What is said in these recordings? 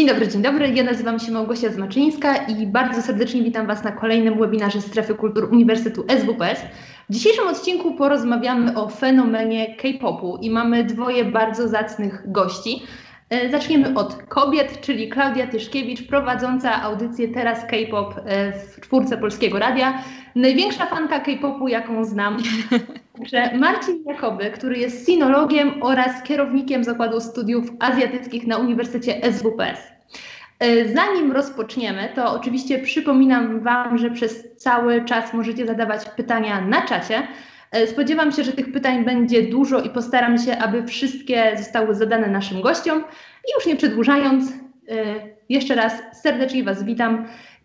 Dzień dobry. Ja nazywam się Małgosia Zmaczyńska i bardzo serdecznie witam Was na kolejnym webinarze Strefy Kultur Uniwersytetu SWPS. W dzisiejszym odcinku porozmawiamy o fenomenie K-popu i mamy dwoje bardzo zacnych gości. Zaczniemy od kobiet, czyli Klaudia Tyszkiewicz, prowadząca audycję Teraz K-pop w czwórce Polskiego Radia. Największa fanka K-popu, jaką znam. Także Marcin Jakoby, który jest sinologiem oraz kierownikiem Zakładu Studiów Azjatyckich na Uniwersytecie SWPS. Zanim rozpoczniemy, to oczywiście przypominam Wam, że przez cały czas możecie zadawać pytania na czacie. Spodziewam się, że tych pytań będzie dużo i postaram się, aby wszystkie zostały zadane naszym gościom. I już nie przedłużając, jeszcze raz serdecznie Was witam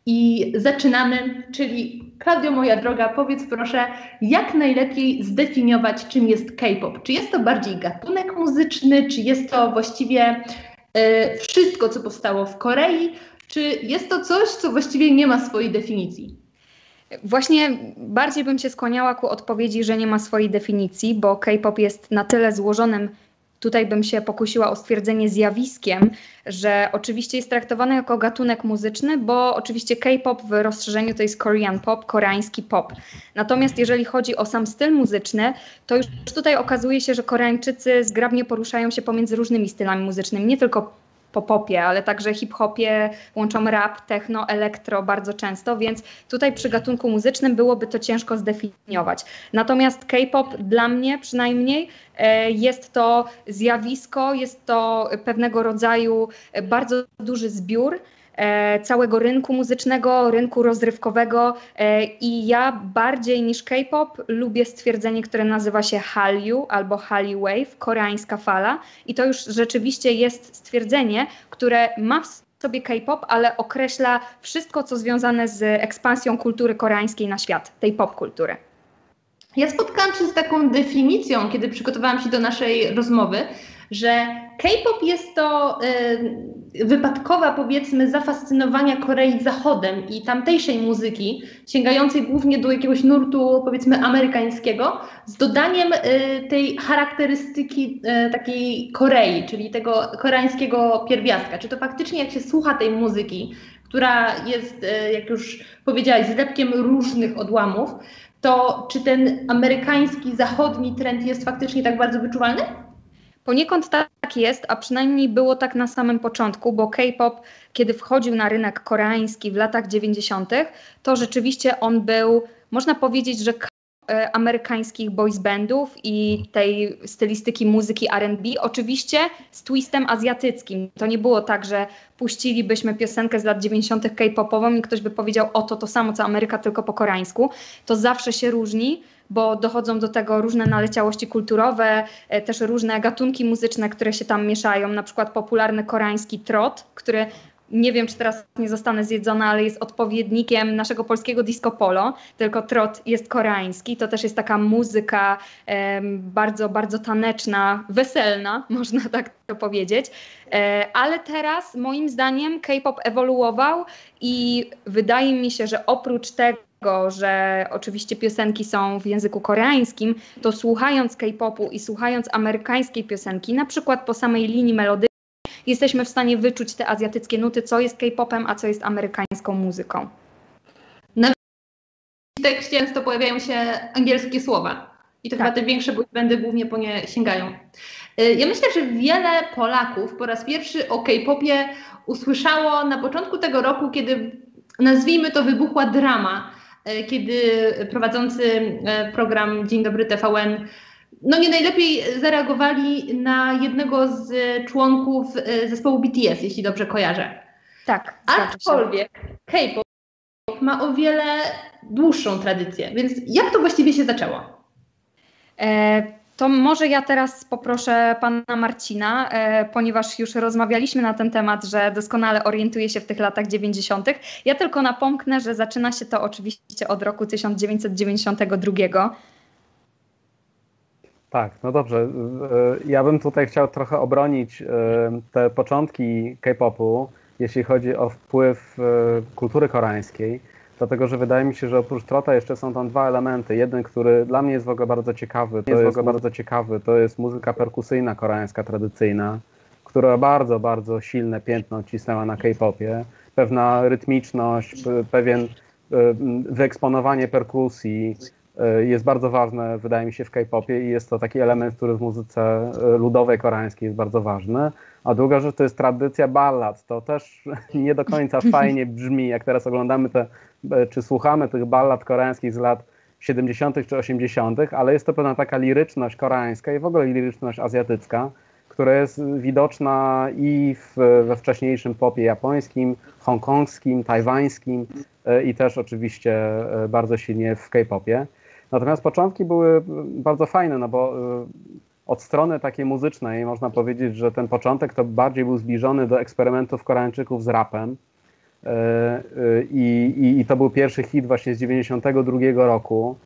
i zaczynamy. Czyli Klaudio, moja droga, powiedz proszę, jak najlepiej zdefiniować, czym jest K-pop? Czy jest to bardziej gatunek muzyczny, czy jest to właściwie wszystko, co powstało w Korei, czy jest to coś, co właściwie nie ma swojej definicji? Właśnie bardziej bym się skłaniała ku odpowiedzi, że nie ma swojej definicji, bo K-pop jest na tyle złożonym, tutaj bym się pokusiła o stwierdzenie zjawiskiem, że oczywiście jest traktowany jako gatunek muzyczny, bo oczywiście K-pop w rozszerzeniu to jest Korean pop, koreański pop. Natomiast jeżeli chodzi o sam styl muzyczny, to już tutaj okazuje się, że Koreańczycy zgrabnie poruszają się pomiędzy różnymi stylami muzycznymi, nie tylko po popie, ale także hip-hopie, łączą rap, techno, elektro bardzo często, więc tutaj przy gatunku muzycznym byłoby to ciężko zdefiniować. Natomiast K-pop dla mnie przynajmniej jest to zjawisko, jest to pewnego rodzaju bardzo duży zbiór całego rynku muzycznego, rynku rozrywkowego i ja bardziej niż K-pop lubię stwierdzenie, które nazywa się Hallyu albo Hallyu Wave, koreańska fala i to już rzeczywiście jest stwierdzenie, które ma w sobie K-pop, ale określa wszystko, co związane z ekspansją kultury koreańskiej na świat, tej pop-kultury. Ja spotkałam się z taką definicją, kiedy przygotowałam się do naszej rozmowy, że K-pop jest to wypadkowa, powiedzmy, zafascynowania Korei Zachodem i tamtejszej muzyki, sięgającej głównie do jakiegoś nurtu, powiedzmy, amerykańskiego, z dodaniem tej charakterystyki takiej Korei, czyli tego koreańskiego pierwiastka. Czy to faktycznie, jak się słucha tej muzyki, która jest, jak już powiedziałaś, zlepkiem różnych odłamów, to czy ten amerykański, zachodni trend jest faktycznie tak bardzo wyczuwalny? Poniekąd tak jest, a przynajmniej było tak na samym początku, bo K-pop, kiedy wchodził na rynek koreański w latach 90., to rzeczywiście on był, można powiedzieć, że amerykańskich boys bandów i tej stylistyki muzyki R&B, oczywiście z twistem azjatyckim. To nie było tak, że puścilibyśmy piosenkę z lat 90. K-popową i ktoś by powiedział, oto to samo co Ameryka, tylko po koreańsku. To zawsze się różni, bo dochodzą do tego różne naleciałości kulturowe, też różne gatunki muzyczne, które się tam mieszają, na przykład popularny koreański trot, który nie wiem, czy teraz nie zostanę zjedzona, ale jest odpowiednikiem naszego polskiego disco polo, tylko trot jest koreański. To też jest taka muzyka bardzo, bardzo taneczna, weselna, można tak to powiedzieć. Ale teraz moim zdaniem K-pop ewoluował i wydaje mi się, że oprócz tego, że oczywiście piosenki są w języku koreańskim, to słuchając K-popu i słuchając amerykańskiej piosenki, na przykład po samej linii melodycznej, jesteśmy w stanie wyczuć te azjatyckie nuty, co jest K-popem, a co jest amerykańską muzyką. W tekście często pojawiają się angielskie słowa i to chyba te większe boybandy głównie po nie sięgają. Ja myślę, że wiele Polaków po raz pierwszy o K-popie usłyszało na początku tego roku, kiedy, nazwijmy to, wybuchła drama, kiedy prowadzący program Dzień Dobry TVN nie najlepiej zareagowali na jednego z członków zespołu BTS, jeśli dobrze kojarzę. Tak. Aczkolwiek K-pop ma o wiele dłuższą tradycję, więc jak to właściwie się zaczęło? To może ja teraz poproszę pana Marcina, ponieważ już rozmawialiśmy na ten temat, że doskonale orientuje się w tych latach 90. Ja tylko napomknę, że zaczyna się to oczywiście od roku 1992. Tak, no dobrze. Ja bym tutaj chciał trochę obronić te początki K-popu, jeśli chodzi o wpływ kultury koreańskiej, dlatego że wydaje mi się, że oprócz trota jeszcze są tam dwa elementy. Jeden, który dla mnie jest w ogóle bardzo ciekawy, to jest muzyka perkusyjna koreańska, tradycyjna, która bardzo, bardzo silne piętno odcisnęła na K-popie. Pewna rytmiczność, pewien wyeksponowanie perkusji jest bardzo ważne, wydaje mi się, w K-popie i jest to taki element, który w muzyce ludowej koreańskiej jest bardzo ważny. A druga rzecz to jest tradycja ballad. To też nie do końca fajnie brzmi, jak teraz oglądamy czy słuchamy tych ballad koreańskich z lat 70. czy 80., ale jest to pewna taka liryczność koreańska i w ogóle liryczność azjatycka, która jest widoczna i we wcześniejszym popie japońskim, hongkongskim, tajwańskim i też oczywiście bardzo silnie w K-popie. Natomiast początki były bardzo fajne, no bo od strony takiej muzycznej można powiedzieć, że ten początek to bardziej był zbliżony do eksperymentów Koreańczyków z rapem. I to był pierwszy hit właśnie z 92 roku.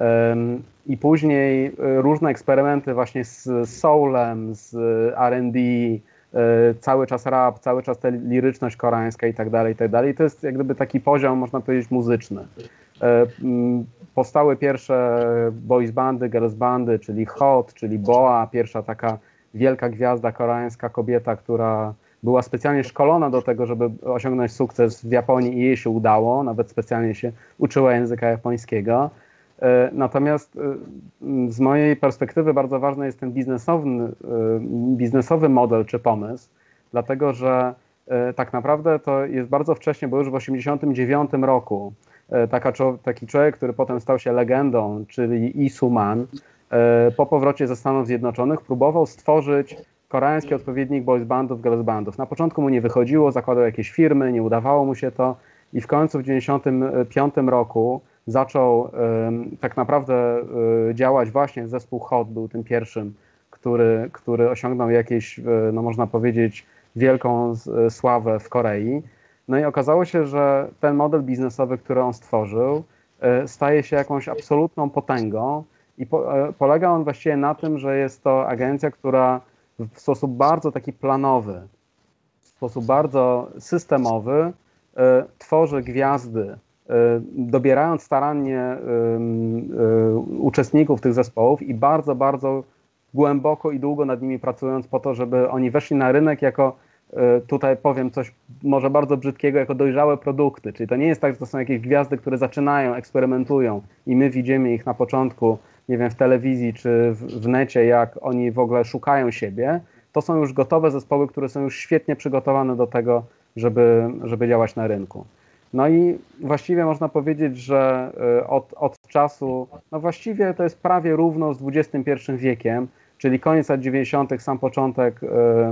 I później różne eksperymenty właśnie z soulem, z R&B, cały czas rap, cały czas ta liryczność koreańska i tak dalej, i tak dalej. To jest jak gdyby taki poziom, można powiedzieć, muzyczny. Powstały pierwsze boys bandy, girls bandy, czyli Hot, czyli Boa, pierwsza taka wielka gwiazda koreańska, kobieta, która była specjalnie szkolona do tego, żeby osiągnąć sukces w Japonii i jej się udało, nawet specjalnie się uczyła języka japońskiego. Natomiast z mojej perspektywy bardzo ważny jest ten biznesowy model czy pomysł, dlatego że tak naprawdę to jest bardzo wcześnie, bo już w 1989 roku taki człowiek, który potem stał się legendą, czyli Lee Soo-man, po powrocie ze Stanów Zjednoczonych próbował stworzyć koreański odpowiednik boys bandów, girls bandów. Na początku mu nie wychodziło, zakładał jakieś firmy, nie udawało mu się to i w końcu w 1995 roku zaczął tak naprawdę działać właśnie zespół Hot, był tym pierwszym, który osiągnął jakieś, no można powiedzieć, wielką sławę w Korei. No i okazało się, że ten model biznesowy, który on stworzył, staje się jakąś absolutną potęgą i polega on właściwie na tym, że jest to agencja, która w sposób bardzo taki planowy, w sposób bardzo systemowy tworzy gwiazdy, dobierając starannie uczestników tych zespołów i bardzo, bardzo głęboko i długo nad nimi pracując po to, żeby oni weszli na rynek jako, tutaj powiem coś może bardzo brzydkiego, jako dojrzałe produkty. Czyli to nie jest tak, że to są jakieś gwiazdy, które zaczynają, eksperymentują i my widzimy ich na początku, nie wiem, w telewizji czy w necie, jak oni w ogóle szukają siebie. To są już gotowe zespoły, które są już świetnie przygotowane do tego, żeby działać na rynku. No i właściwie można powiedzieć, że od czasu, no właściwie to jest prawie równo z XXI wiekiem, czyli koniec lat 90., sam początek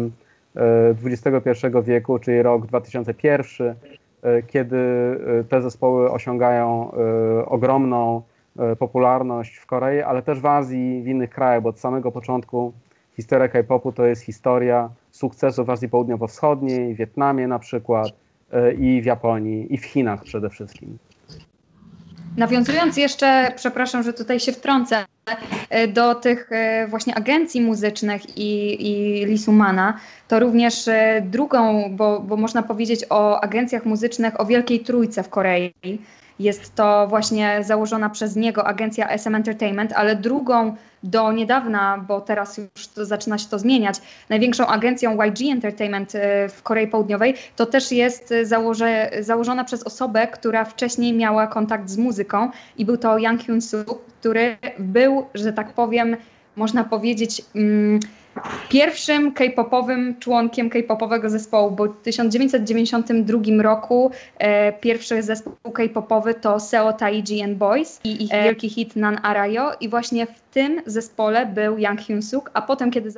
XXI wieku, czyli rok 2001, kiedy te zespoły osiągają ogromną popularność w Korei, ale też w Azji, w innych krajach, bo od samego początku historia K-popu to jest historia sukcesu w Azji Południowo-Wschodniej, w Wietnamie na przykład, i w Japonii, i w Chinach przede wszystkim. Nawiązując jeszcze, przepraszam, że tutaj się wtrącę, do tych właśnie agencji muzycznych i Lee Soo-mana, to również drugą, bo można powiedzieć o agencjach muzycznych, o Wielkiej Trójce w Korei. Jest to właśnie założona przez niego agencja SM Entertainment, ale drugą do niedawna, bo teraz już zaczyna się to zmieniać, największą agencją YG Entertainment w Korei Południowej, to też jest założona przez osobę, która wcześniej miała kontakt z muzyką i był to Yang Hyun-suk, który był, że tak powiem, można powiedzieć, pierwszym K-popowym członkiem K-popowego zespołu, bo w 1992 roku pierwszy zespół K-popowy to Seo Taiji and Boys i ich wielki hit Nan Arayo i właśnie w tym zespole był Yang Hyun-suk, a potem kiedy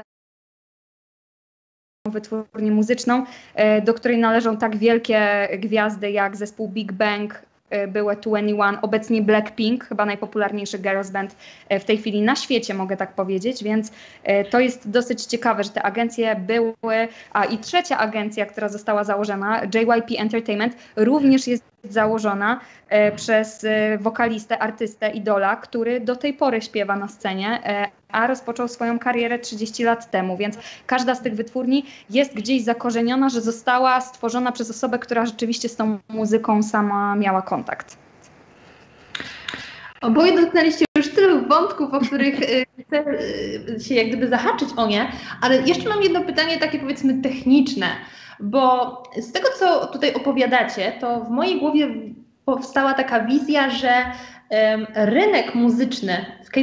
wytwórnię muzyczną, do której należą tak wielkie gwiazdy jak zespół Big Bang, były 21, obecnie Blackpink, chyba najpopularniejszy girls band w tej chwili na świecie, mogę tak powiedzieć, więc to jest dosyć ciekawe, że te agencje były, a i trzecia agencja, która została założona, JYP Entertainment, również jest założona przez wokalistę, artystę, idola, który do tej pory śpiewa na scenie, a rozpoczął swoją karierę 30 lat temu, więc każda z tych wytwórni jest gdzieś zakorzeniona, że została stworzona przez osobę, która rzeczywiście z tą muzyką sama miała kontakt. Oboje dotknęliście już tylu wątków, o których chcę się jak gdyby zahaczyć o nie, ale jeszcze mam jedno pytanie takie powiedzmy techniczne, bo z tego, co tutaj opowiadacie, to w mojej głowie powstała taka wizja, że rynek muzyczny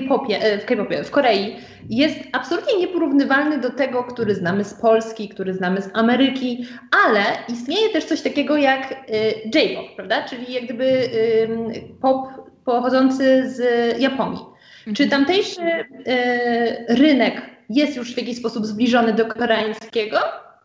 w Korei jest absolutnie nieporównywalny do tego, który znamy z Polski, który znamy z Ameryki, ale istnieje też coś takiego jak J-pop, prawda? Czyli jak gdyby pop pochodzący z Japonii. Czy tamtejszy rynek jest już w jakiś sposób zbliżony do koreańskiego?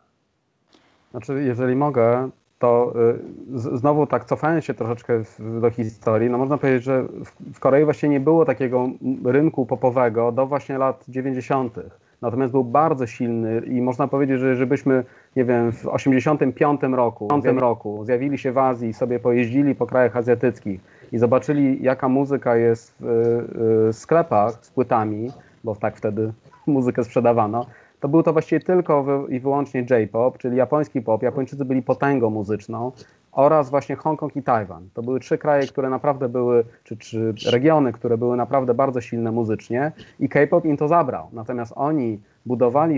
Znaczy, jeżeli mogę, to znowu tak cofając się troszeczkę do historii, no można powiedzieć, że w Korei właśnie nie było takiego rynku popowego do właśnie lat 90. Natomiast był bardzo silny i można powiedzieć, że żebyśmy, nie wiem, w 85 roku zjawili się w Azji i sobie pojeździli po krajach azjatyckich i zobaczyli, jaka muzyka jest w sklepach z płytami, bo tak wtedy muzykę sprzedawano, to był to właściwie tylko i wyłącznie J-pop, czyli japoński pop. Japończycy byli potęgą muzyczną oraz właśnie Hongkong i Tajwan. To były trzy kraje, które naprawdę były, czy regiony, które były naprawdę bardzo silne muzycznie i K-pop im to zabrał. Natomiast oni budowali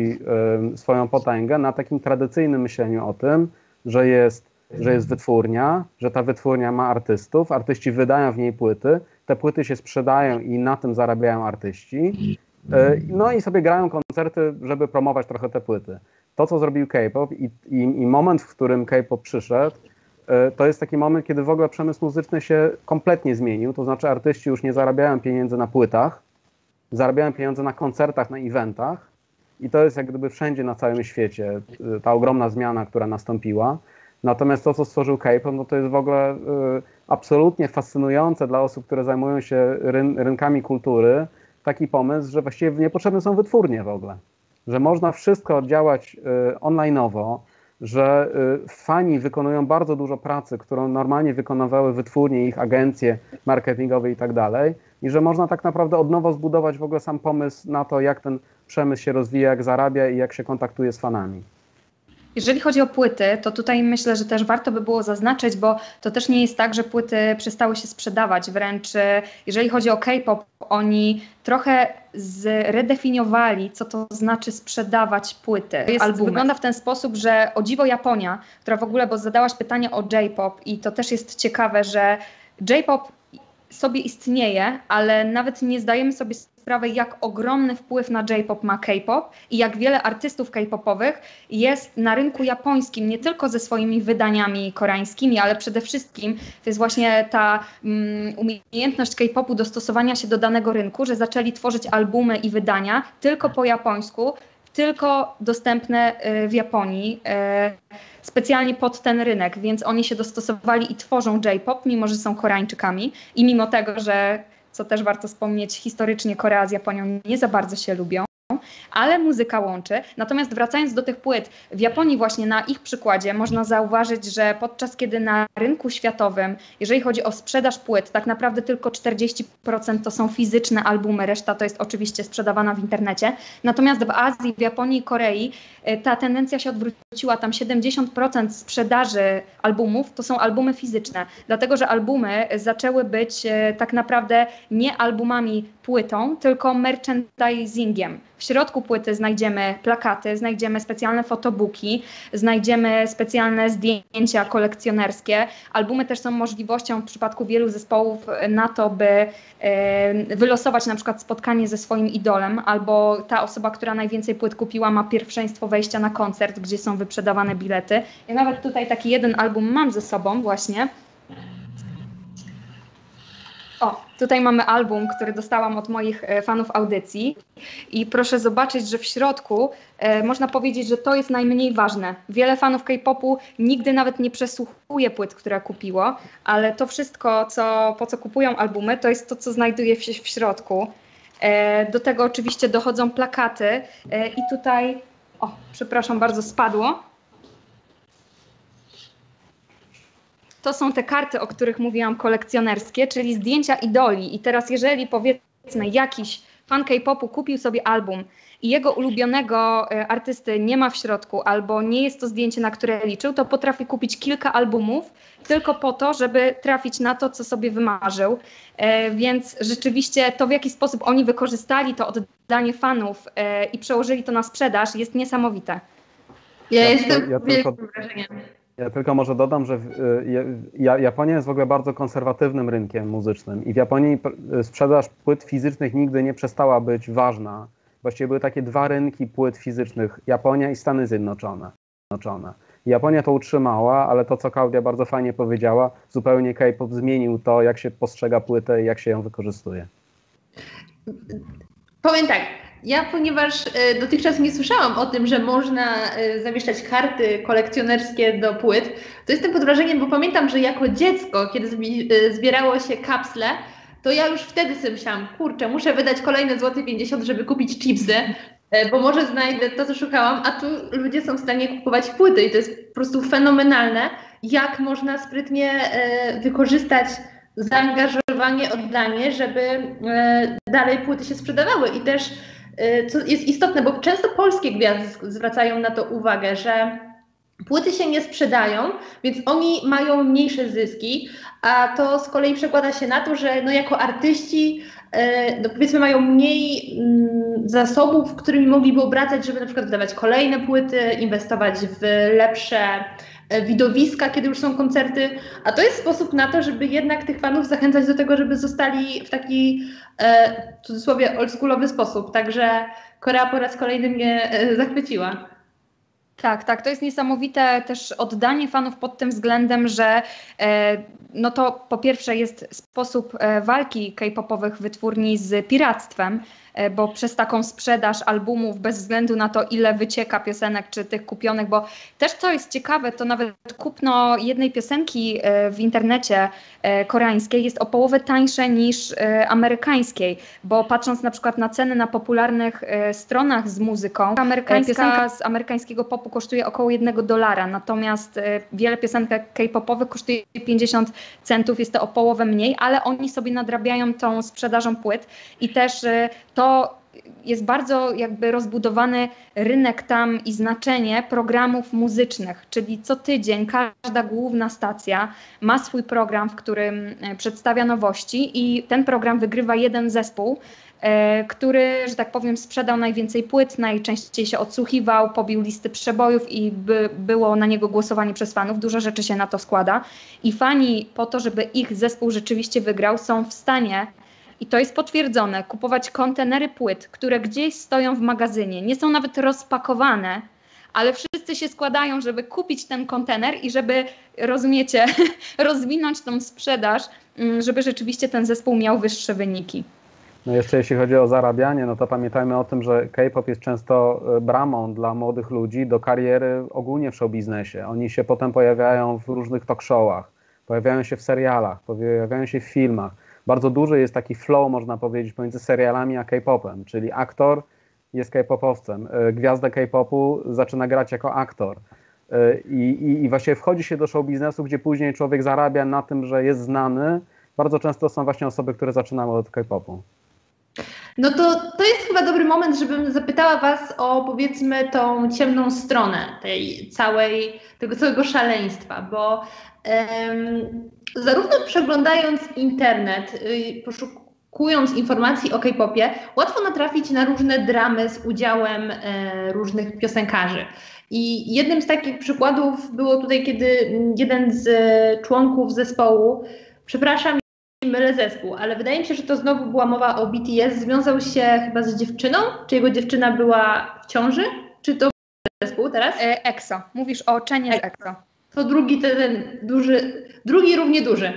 swoją potęgę na takim tradycyjnym myśleniu o tym, że jest wytwórnia, że ta wytwórnia ma artystów, artyści wydają w niej płyty, te płyty się sprzedają i na tym zarabiają artyści. No i sobie grają koncerty, żeby promować trochę te płyty. To, co zrobił K-pop i moment, w którym K-pop przyszedł, to jest taki moment, kiedy w ogóle przemysł muzyczny się kompletnie zmienił. To znaczy artyści już nie zarabiają pieniędzy na płytach, zarabiają pieniądze na koncertach, na eventach i to jest jak gdyby wszędzie na całym świecie ta ogromna zmiana, która nastąpiła. Natomiast to, co stworzył K-pop, no to jest w ogóle absolutnie fascynujące dla osób, które zajmują się rynkami kultury, taki pomysł, że właściwie niepotrzebne są wytwórnie w ogóle, że można wszystko działać online'owo, że fani wykonują bardzo dużo pracy, którą normalnie wykonywały wytwórnie, ich agencje marketingowe i tak dalej, i że można tak naprawdę od nowa zbudować w ogóle sam pomysł na to, jak ten przemysł się rozwija, jak zarabia i jak się kontaktuje z fanami. Jeżeli chodzi o płyty, to tutaj myślę, że też warto by było zaznaczyć, bo to też nie jest tak, że płyty przestały się sprzedawać. Wręcz jeżeli chodzi o K-pop, oni trochę zredefiniowali, co to znaczy sprzedawać płyty. Wygląda w ten sposób, że o dziwo Japonia, która w ogóle, bo zadałaś pytanie o J-pop i to też jest ciekawe, że J-pop sobie istnieje, ale nawet nie zdajemy sobie sprawy, jak ogromny wpływ na J-pop ma K-pop i jak wiele artystów K-popowych jest na rynku japońskim, nie tylko ze swoimi wydaniami koreańskimi, ale przede wszystkim to jest właśnie ta umiejętność K-popu dostosowania się do danego rynku, że zaczęli tworzyć albumy i wydania tylko po japońsku, tylko dostępne w Japonii, specjalnie pod ten rynek, więc oni się dostosowali i tworzą J-pop, mimo że są Koreańczykami i mimo tego, że, co też warto wspomnieć, historycznie Korea z Japonią nie za bardzo się lubią, ale muzyka łączy. Natomiast wracając do tych płyt, w Japonii właśnie na ich przykładzie można zauważyć, że podczas kiedy na rynku światowym, jeżeli chodzi o sprzedaż płyt, tak naprawdę tylko 40% to są fizyczne albumy, reszta to jest oczywiście sprzedawana w internecie. Natomiast w Azji, w Japonii i Korei ta tendencja się odwróciła. Tam 70% sprzedaży albumów to są albumy fizyczne, dlatego że albumy zaczęły być tak naprawdę nie albumami płytą, tylko merchandisingiem. W środku płyty znajdziemy plakaty, znajdziemy specjalne fotobooki, znajdziemy specjalne zdjęcia kolekcjonerskie. Albumy też są możliwością w przypadku wielu zespołów na to, by wylosować na przykład spotkanie ze swoim idolem, albo ta osoba, która najwięcej płyt kupiła, ma pierwszeństwo wejścia na koncert, gdzie są wyprzedawane bilety. Ja nawet tutaj taki jeden album mam ze sobą właśnie. O, tutaj mamy album, który dostałam od moich fanów audycji i proszę zobaczyć, że w środku można powiedzieć, że to jest najmniej ważne. Wiele fanów K-popu nigdy nawet nie przesłuchuje płyt, które kupiło, ale to wszystko, po co kupują albumy, to jest to, co znajduje się w środku. Do tego oczywiście dochodzą plakaty i tutaj, o, przepraszam bardzo, spadło. To są te karty, o których mówiłam, kolekcjonerskie, czyli zdjęcia idoli. I teraz jeżeli powiedzmy jakiś fan K-popu kupił sobie album i jego ulubionego artysty nie ma w środku albo nie jest to zdjęcie, na które liczył, to potrafi kupić kilka albumów tylko po to, żeby trafić na to, co sobie wymarzył. Więc rzeczywiście to, w jaki sposób oni wykorzystali to oddanie fanów i przełożyli to na sprzedaż, jest niesamowite. Ja jestem wielkim wrażeniem. Ja tylko może dodam, że Japonia jest w ogóle bardzo konserwatywnym rynkiem muzycznym i w Japonii sprzedaż płyt fizycznych nigdy nie przestała być ważna. Właściwie były takie dwa rynki płyt fizycznych, Japonia i Stany Zjednoczone. Japonia to utrzymała, ale to, co Klaudia bardzo fajnie powiedziała, zupełnie K-pop zmienił to, jak się postrzega płytę i jak się ją wykorzystuje. Powiem tak, ja ponieważ dotychczas nie słyszałam o tym, że można zamieszczać karty kolekcjonerskie do płyt, to jestem pod wrażeniem, bo pamiętam, że jako dziecko, kiedy zbierało się kapsle, to ja już wtedy sobie myślałam, kurczę, muszę wydać kolejne złoty 50, żeby kupić chipsy, bo może znajdę to, co szukałam, a tu ludzie są w stanie kupować płyty i to jest po prostu fenomenalne, jak można sprytnie wykorzystać zaangażowanie, oddanie, żeby dalej płyty się sprzedawały. I też, co jest istotne, bo często polskie gwiazdy zwracają na to uwagę, że płyty się nie sprzedają, więc oni mają mniejsze zyski, a to z kolei przekłada się na to, że no jako artyści no powiedzmy mają mniej zasobów, którymi mogliby obracać, żeby na przykład wydawać kolejne płyty, inwestować w lepsze widowiska, kiedy już są koncerty, a to jest sposób na to, żeby jednak tych fanów zachęcać do tego, żeby zostali w taki w cudzysłowie oldschoolowy sposób. Także Korea po raz kolejny mnie zachwyciła. Tak, to jest niesamowite też oddanie fanów pod tym względem, że no to po pierwsze jest sposób walki K-popowych wytwórni z piractwem, bo przez taką sprzedaż albumów bez względu na to, ile wycieka piosenek czy tych kupionych, bo też co jest ciekawe, to nawet kupno jednej piosenki w internecie koreańskiej jest o połowę tańsze niż amerykańskiej, bo patrząc na przykład na ceny na popularnych stronach z muzyką, piosenka z amerykańskiego popu kosztuje około $1, natomiast wiele piosenek K-popowych kosztuje 50 centów, jest to o połowę mniej, ale oni sobie nadrabiają tą sprzedażą płyt i też to jest bardzo jakby rozbudowany rynek tam i znaczenie programów muzycznych, czyli co tydzień każda główna stacja ma swój program, w którym przedstawia nowości i ten program wygrywa jeden zespół, który, że tak powiem, sprzedał najwięcej płyt, najczęściej się odsłuchiwał, pobił listy przebojów i było na niego głosowanie przez fanów. Dużo rzeczy się na to składa i fani po to, żeby ich zespół rzeczywiście wygrał, są w stanie, i to jest potwierdzone, kupować kontenery płyt, które gdzieś stoją w magazynie, nie są nawet rozpakowane, ale wszyscy się składają, żeby kupić ten kontener i żeby, rozumiecie, rozwinąć tą sprzedaż, żeby rzeczywiście ten zespół miał wyższe wyniki. No jeszcze jeśli chodzi o zarabianie, no to pamiętajmy o tym, że K-pop jest często bramą dla młodych ludzi do kariery ogólnie w showbiznesie. Oni się potem pojawiają w różnych talk showach, pojawiają się w serialach, pojawiają się w filmach. Bardzo duży jest taki flow, można powiedzieć, pomiędzy serialami a K-popem, czyli aktor jest K-popowcem, gwiazda K-popu zaczyna grać jako aktor i właściwie wchodzi się do show biznesu, gdzie później człowiek zarabia na tym, że jest znany. Bardzo często są właśnie osoby, które zaczynały od K-popu. No to jest chyba dobry moment, żebym zapytała Was o, powiedzmy, tą ciemną stronę tego całego szaleństwa, bo zarówno przeglądając internet, poszukując informacji o K-popie, łatwo natrafić na różne dramy z udziałem różnych piosenkarzy. I jednym z takich przykładów było tutaj, kiedy jeden z członków zespołu, przepraszam, mylę zespół, ale wydaje mi się, że to znowu była mowa o BTS, związał się chyba z dziewczyną, czy jego dziewczyna była w ciąży, czy to zespół teraz? EXO, mówisz o Chenie z EXO. To drugi ten duży, drugi równie duży.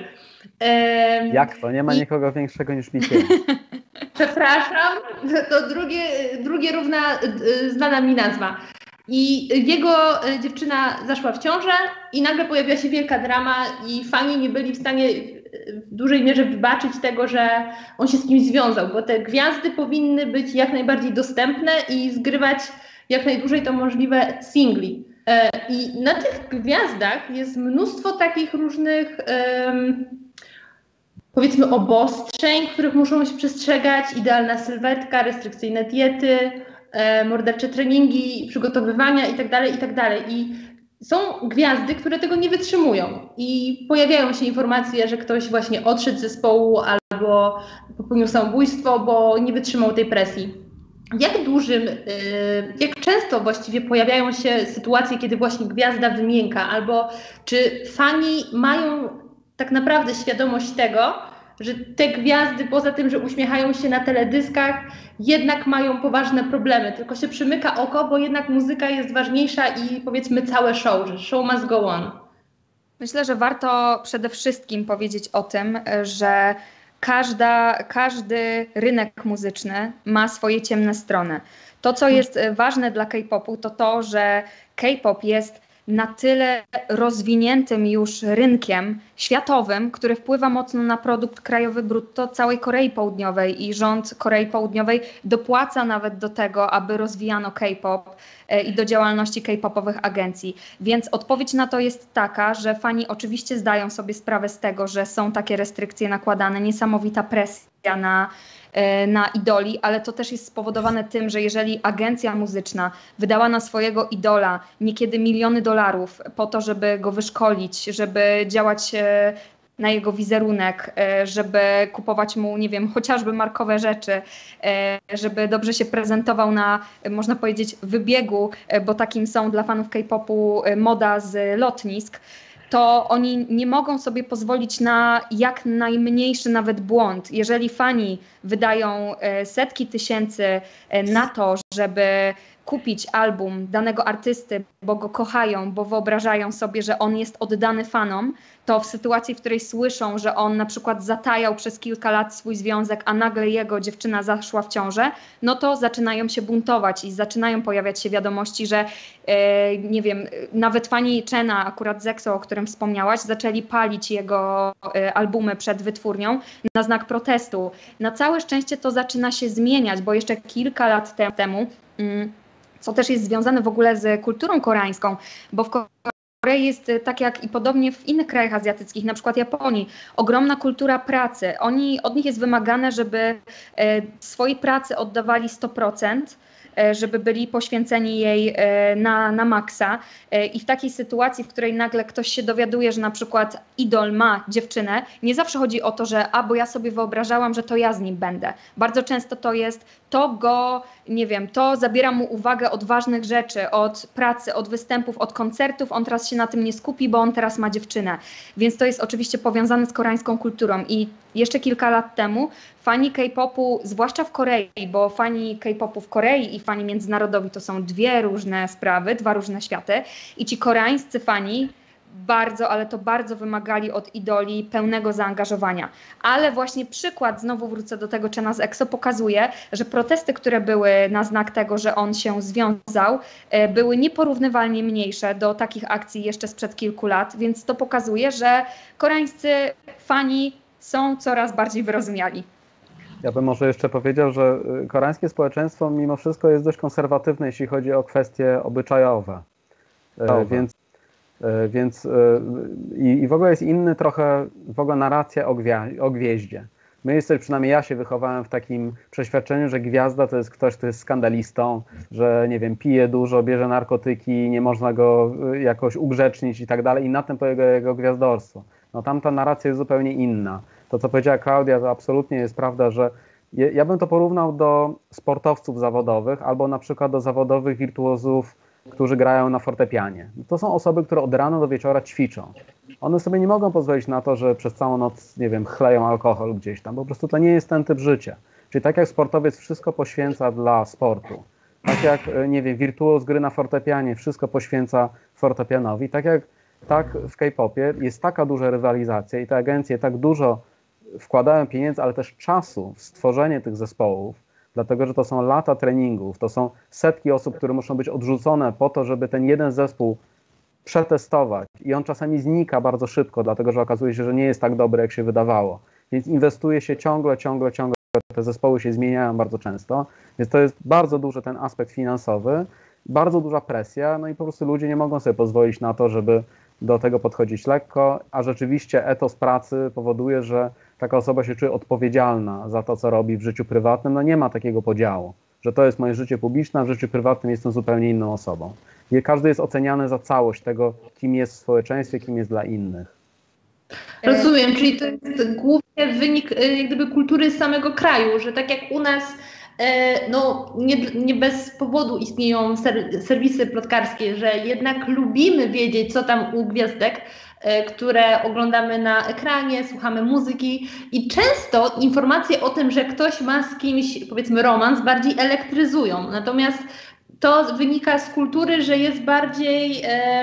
Jak to? Nie ma nikogo większego niż BTS. Przepraszam, to drugie równa znana mi nazwa. I jego dziewczyna zaszła w ciążę i nagle pojawiła się wielka drama i fani nie byli w stanie w dużej mierze wybaczyć tego, że on się z kimś związał, bo te gwiazdy powinny być jak najbardziej dostępne i zgrywać jak najdłużej to możliwe singli. I na tych gwiazdach jest mnóstwo takich różnych powiedzmy obostrzeń, których muszą się przestrzegać, idealna sylwetka, restrykcyjne diety, mordercze treningi, przygotowywania itd., itd. I są gwiazdy, które tego nie wytrzymują i pojawiają się informacje, że ktoś właśnie odszedł z zespołu albo popełnił samobójstwo, bo nie wytrzymał tej presji. Jak często właściwie pojawiają się sytuacje, kiedy właśnie gwiazda wymięka, albo czy fani mają tak naprawdę świadomość tego, że te gwiazdy poza tym, że uśmiechają się na teledyskach, jednak mają poważne problemy, tylko się przymyka oko, bo jednak muzyka jest ważniejsza i powiedzmy całe show, że show must go on. Myślę, że warto przede wszystkim powiedzieć o tym, że każdy rynek muzyczny ma swoje ciemne strony. To, co jest ważne dla K-popu, to to, że K-pop jest na tyle rozwiniętym już rynkiem światowym, który wpływa mocno na produkt krajowy brutto całej Korei Południowej i rząd Korei Południowej dopłaca nawet do tego, aby rozwijano K-pop i do działalności K-popowych agencji. Więc odpowiedź na to jest taka, że fani oczywiście zdają sobie sprawę z tego, że są takie restrykcje nakładane, niesamowita presja na idoli, ale to też jest spowodowane tym, że jeżeli agencja muzyczna wydała na swojego idola niekiedy miliony dolarów po to, żeby go wyszkolić, żeby działać na jego wizerunek, żeby kupować mu, nie wiem, chociażby markowe rzeczy, żeby dobrze się prezentował na, można powiedzieć, wybiegu, bo takim są dla fanów K-popu moda z lotnisk, to oni nie mogą sobie pozwolić na jak najmniejszy nawet błąd. Jeżeli fani wydają setki tysięcy na to, żeby kupić album danego artysty, bo go kochają, bo wyobrażają sobie, że on jest oddany fanom, to w sytuacji, w której słyszą, że on na przykład zatajał przez kilka lat swój związek, a nagle jego dziewczyna zaszła w ciążę, no to zaczynają się buntować i zaczynają pojawiać się wiadomości, że nie wiem, nawet fani Chena, akurat z EXO, o którym wspomniałaś, zaczęli palić jego albumy przed wytwórnią na znak protestu. Na całe szczęście to zaczyna się zmieniać, bo jeszcze kilka lat temu co też jest związane w ogóle z kulturą koreańską, bo w Korei jest, tak jak i podobnie w innych krajach azjatyckich, na przykład Japonii, ogromna kultura pracy. Od nich jest wymagane, żeby swojej pracy oddawali 100%, żeby byli poświęceni jej na maksa. I w takiej sytuacji, w której nagle ktoś się dowiaduje, że na przykład idol ma dziewczynę, nie zawsze chodzi o to, że bo ja sobie wyobrażałam, że to ja z nim będę. Bardzo często to jest, to go, nie wiem, to zabiera mu uwagę od ważnych rzeczy, od pracy, od występów, od koncertów. On teraz się na tym nie skupi, bo on teraz ma dziewczynę. Więc to jest oczywiście powiązane z koreańską kulturą. I jeszcze kilka lat temu fani K-popu, zwłaszcza w Korei, bo fani K-popu w Korei i fani międzynarodowi to są dwie różne sprawy, dwa różne światy. I ci koreańscy fani bardzo, ale to bardzo wymagali od idoli pełnego zaangażowania. Ale właśnie przykład, znowu wrócę do tego Chena z EXO, pokazuje, że protesty, które były na znak tego, że on się związał, były nieporównywalnie mniejsze do takich akcji jeszcze sprzed kilku lat, więc to pokazuje, że koreańscy fani są coraz bardziej wyrozumiali. Ja bym może jeszcze powiedział, że koreańskie społeczeństwo mimo wszystko jest dość konserwatywne, jeśli chodzi o kwestie obyczajowe. Więc w ogóle jest inny trochę w ogóle narracja o gwieździe. Przynajmniej ja się wychowałem w takim przeświadczeniu, że gwiazda to jest ktoś, kto jest skandalistą, że nie wiem, pije dużo, bierze narkotyki, nie można go jakoś ugrzecznić i tak dalej i na tym polega jego gwiazdorstwo. No tamta narracja jest zupełnie inna. To, co powiedziała Klaudia, to absolutnie jest prawda, że ja bym to porównał do sportowców zawodowych albo na przykład do zawodowych wirtuozów, którzy grają na fortepianie. To są osoby, które od rana do wieczora ćwiczą. One sobie nie mogą pozwolić na to, że przez całą noc, nie wiem, chleją alkohol gdzieś tam. Po prostu to nie jest ten typ życia. Czyli tak jak sportowiec wszystko poświęca dla sportu, tak jak, nie wiem, wirtuoz gry na fortepianie wszystko poświęca fortepianowi, tak w K-popie jest taka duża rywalizacja i te agencje tak dużo wkładają pieniędzy, ale też czasu w stworzenie tych zespołów, dlatego że to są lata treningów, to są setki osób, które muszą być odrzucone po to, żeby ten jeden zespół przetestować i on czasami znika bardzo szybko, dlatego że okazuje się, że nie jest tak dobry, jak się wydawało. Więc inwestuje się ciągle, te zespoły się zmieniają bardzo często, więc to jest bardzo duży ten aspekt finansowy, bardzo duża presja, no i po prostu ludzie nie mogą sobie pozwolić na to, żeby do tego podchodzić lekko, a rzeczywiście etos pracy powoduje, że taka osoba się czuje odpowiedzialna za to, co robi w życiu prywatnym. No nie ma takiego podziału, że to jest moje życie publiczne, a w życiu prywatnym jestem zupełnie inną osobą. I każdy jest oceniany za całość tego, kim jest w społeczeństwie, kim jest dla innych. Rozumiem, czyli to jest głównie wynik jak gdyby kultury samego kraju, że tak jak u nas no, nie bez powodu istnieją serwisy plotkarskie, że jednak lubimy wiedzieć, co tam u gwiazdek, które oglądamy na ekranie, słuchamy muzyki i często informacje o tym, że ktoś ma z kimś, powiedzmy, romans, bardziej elektryzują. Natomiast to wynika z kultury, że jest bardziej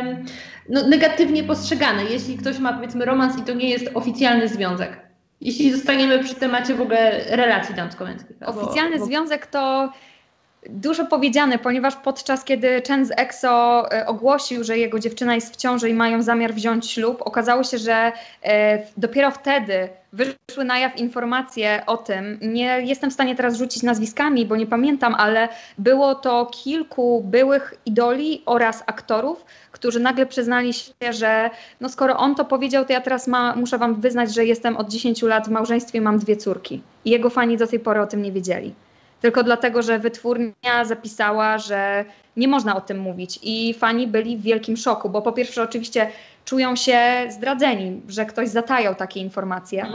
negatywnie postrzegane, jeśli ktoś ma, powiedzmy, romans i to nie jest oficjalny związek. Jeśli zostaniemy przy temacie w ogóle relacji damsko-męskich. Oficjalny związek to dużo powiedziane, ponieważ podczas kiedy Chen z EXO ogłosił, że jego dziewczyna jest w ciąży i mają zamiar wziąć ślub, okazało się, że dopiero wtedy wyszły na jaw informacje o tym. Nie jestem w stanie teraz rzucić nazwiskami, bo nie pamiętam, ale było to kilku byłych idoli oraz aktorów, którzy nagle przyznali się, że no skoro on to powiedział, to ja teraz muszę wam wyznać, że jestem od 10 lat w małżeństwie, mam 2 córki. I jego fani do tej pory o tym nie wiedzieli. Tylko dlatego, że wytwórnia zapisała, że nie można o tym mówić i fani byli w wielkim szoku, bo po pierwsze oczywiście czują się zdradzeni, że ktoś zatajał takie informacje,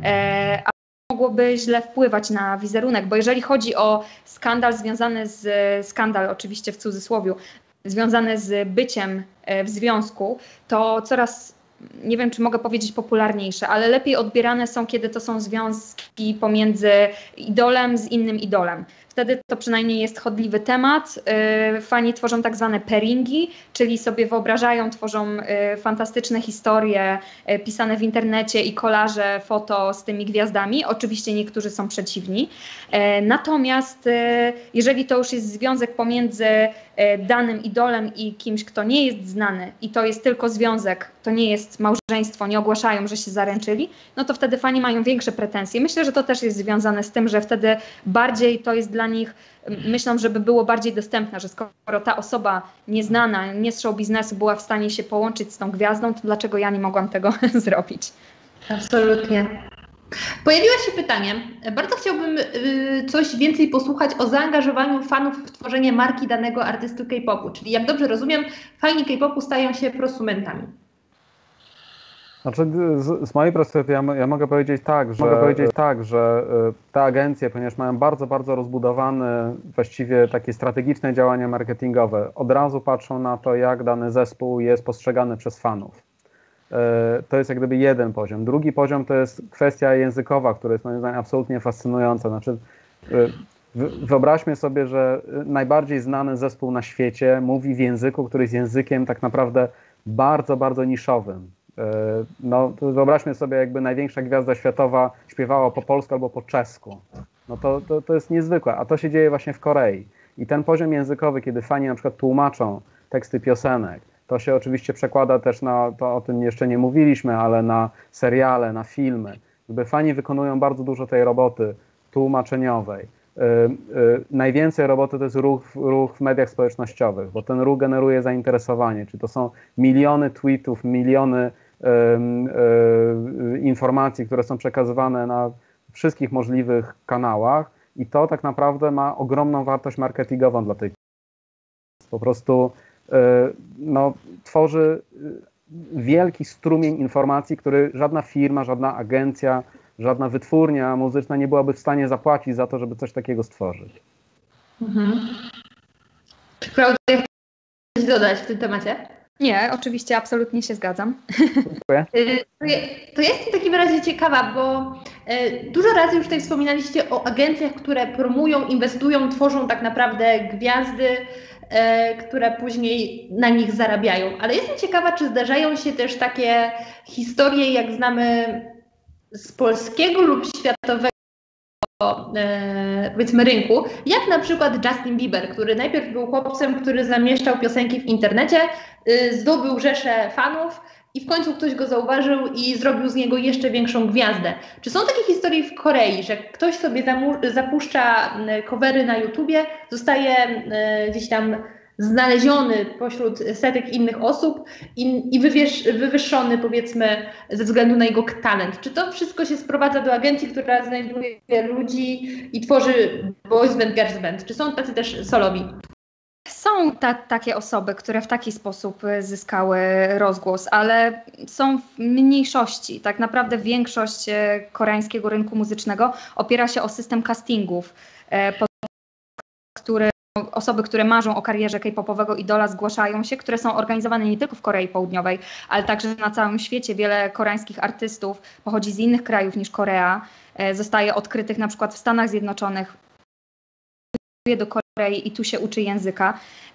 a mogłoby źle wpływać na wizerunek, bo jeżeli chodzi o skandal związany skandal oczywiście w cudzysłowiu, związany z byciem w związku, to coraz, nie wiem czy mogę powiedzieć popularniejsze, ale lepiej odbierane są, kiedy to są związki pomiędzy idolem z innym idolem. Wtedy to przynajmniej jest chodliwy temat. Fani tworzą tak zwane pairingi, czyli sobie wyobrażają, tworzą fantastyczne historie pisane w internecie i kolaże, foto z tymi gwiazdami. Oczywiście niektórzy są przeciwni. Natomiast jeżeli to już jest związek pomiędzy danym idolem i kimś, kto nie jest znany i to jest tylko związek, to nie jest małżeństwo, nie ogłaszają, że się zaręczyli, no to wtedy fani mają większe pretensje. Myślę, że to też jest związane z tym, że wtedy bardziej to jest dla nich, myślę, żeby było bardziej dostępne, że skoro ta osoba nieznana, nie z show biznesu była w stanie się połączyć z tą gwiazdą, to dlaczego ja nie mogłam tego zrobić? Absolutnie. Pojawiło się pytanie, bardzo chciałbym coś więcej posłuchać o zaangażowaniu fanów w tworzenie marki danego artysty K-popu, czyli jak dobrze rozumiem, fani K-popu stają się prosumentami. Znaczy, z mojej perspektywy ja mogę powiedzieć tak, że te agencje, ponieważ mają bardzo, bardzo rozbudowane właściwie takie strategiczne działania marketingowe, od razu patrzą na to, jak dany zespół jest postrzegany przez fanów. To jest jak gdyby jeden poziom. Drugi poziom to jest kwestia językowa, która jest moim zdaniem absolutnie fascynująca. Znaczy, wyobraźmy sobie, że najbardziej znany zespół na świecie mówi w języku, który jest językiem tak naprawdę bardzo, bardzo niszowym. No, wyobraźmy sobie, jakby największa gwiazda światowa śpiewała po polsku albo po czesku. No to jest niezwykłe, a to się dzieje właśnie w Korei. I ten poziom językowy, kiedy fani na przykład tłumaczą teksty piosenek, to się oczywiście przekłada też na, to o tym jeszcze nie mówiliśmy, ale na seriale, na filmy. Jakby fani wykonują bardzo dużo tej roboty tłumaczeniowej. Najwięcej roboty to jest ruch w mediach społecznościowych, bo ten ruch generuje zainteresowanie, czy to są miliony tweetów, miliony informacji, które są przekazywane na wszystkich możliwych kanałach i to tak naprawdę ma ogromną wartość marketingową dla tej. Po prostu no, tworzy wielki strumień informacji, który żadna firma, żadna agencja, żadna wytwórnia muzyczna nie byłaby w stanie zapłacić za to, żeby coś takiego stworzyć. Czy Klaudia, chcesz dodać w tym temacie? Nie, oczywiście, absolutnie się zgadzam. Dziękuję. To ja jestem w takim razie ciekawa, bo dużo razy już tutaj wspominaliście o agencjach, które promują, inwestują, tworzą tak naprawdę gwiazdy, które później na nich zarabiają. Ale jestem ciekawa, czy zdarzają się też takie historie, jak znamy z polskiego lub światowego powiedzmy rynku, jak na przykład Justin Bieber, który najpierw był chłopcem, który zamieszczał piosenki w internecie, zdobył rzeszę fanów i w końcu ktoś go zauważył i zrobił z niego jeszcze większą gwiazdę. Czy są takie historie w Korei, że ktoś sobie zapuszcza covery na YouTubie, zostaje gdzieś tam znaleziony pośród setek innych osób i wywyższony, powiedzmy, ze względu na jego talent. Czy to wszystko się sprowadza do agencji, która znajduje ludzi i tworzy boys band, girls band? Czy są tacy też solowi? Są takie osoby, które w taki sposób zyskały rozgłos, ale są w mniejszości. Tak naprawdę większość koreańskiego rynku muzycznego opiera się o system castingów, który osoby, które marzą o karierze K-popowego idola, zgłaszają się, które są organizowane nie tylko w Korei Południowej, ale także na całym świecie. Wiele koreańskich artystów pochodzi z innych krajów niż Korea, zostaje odkrytych na przykład w Stanach Zjednoczonych, do Korei i tu się uczy języka.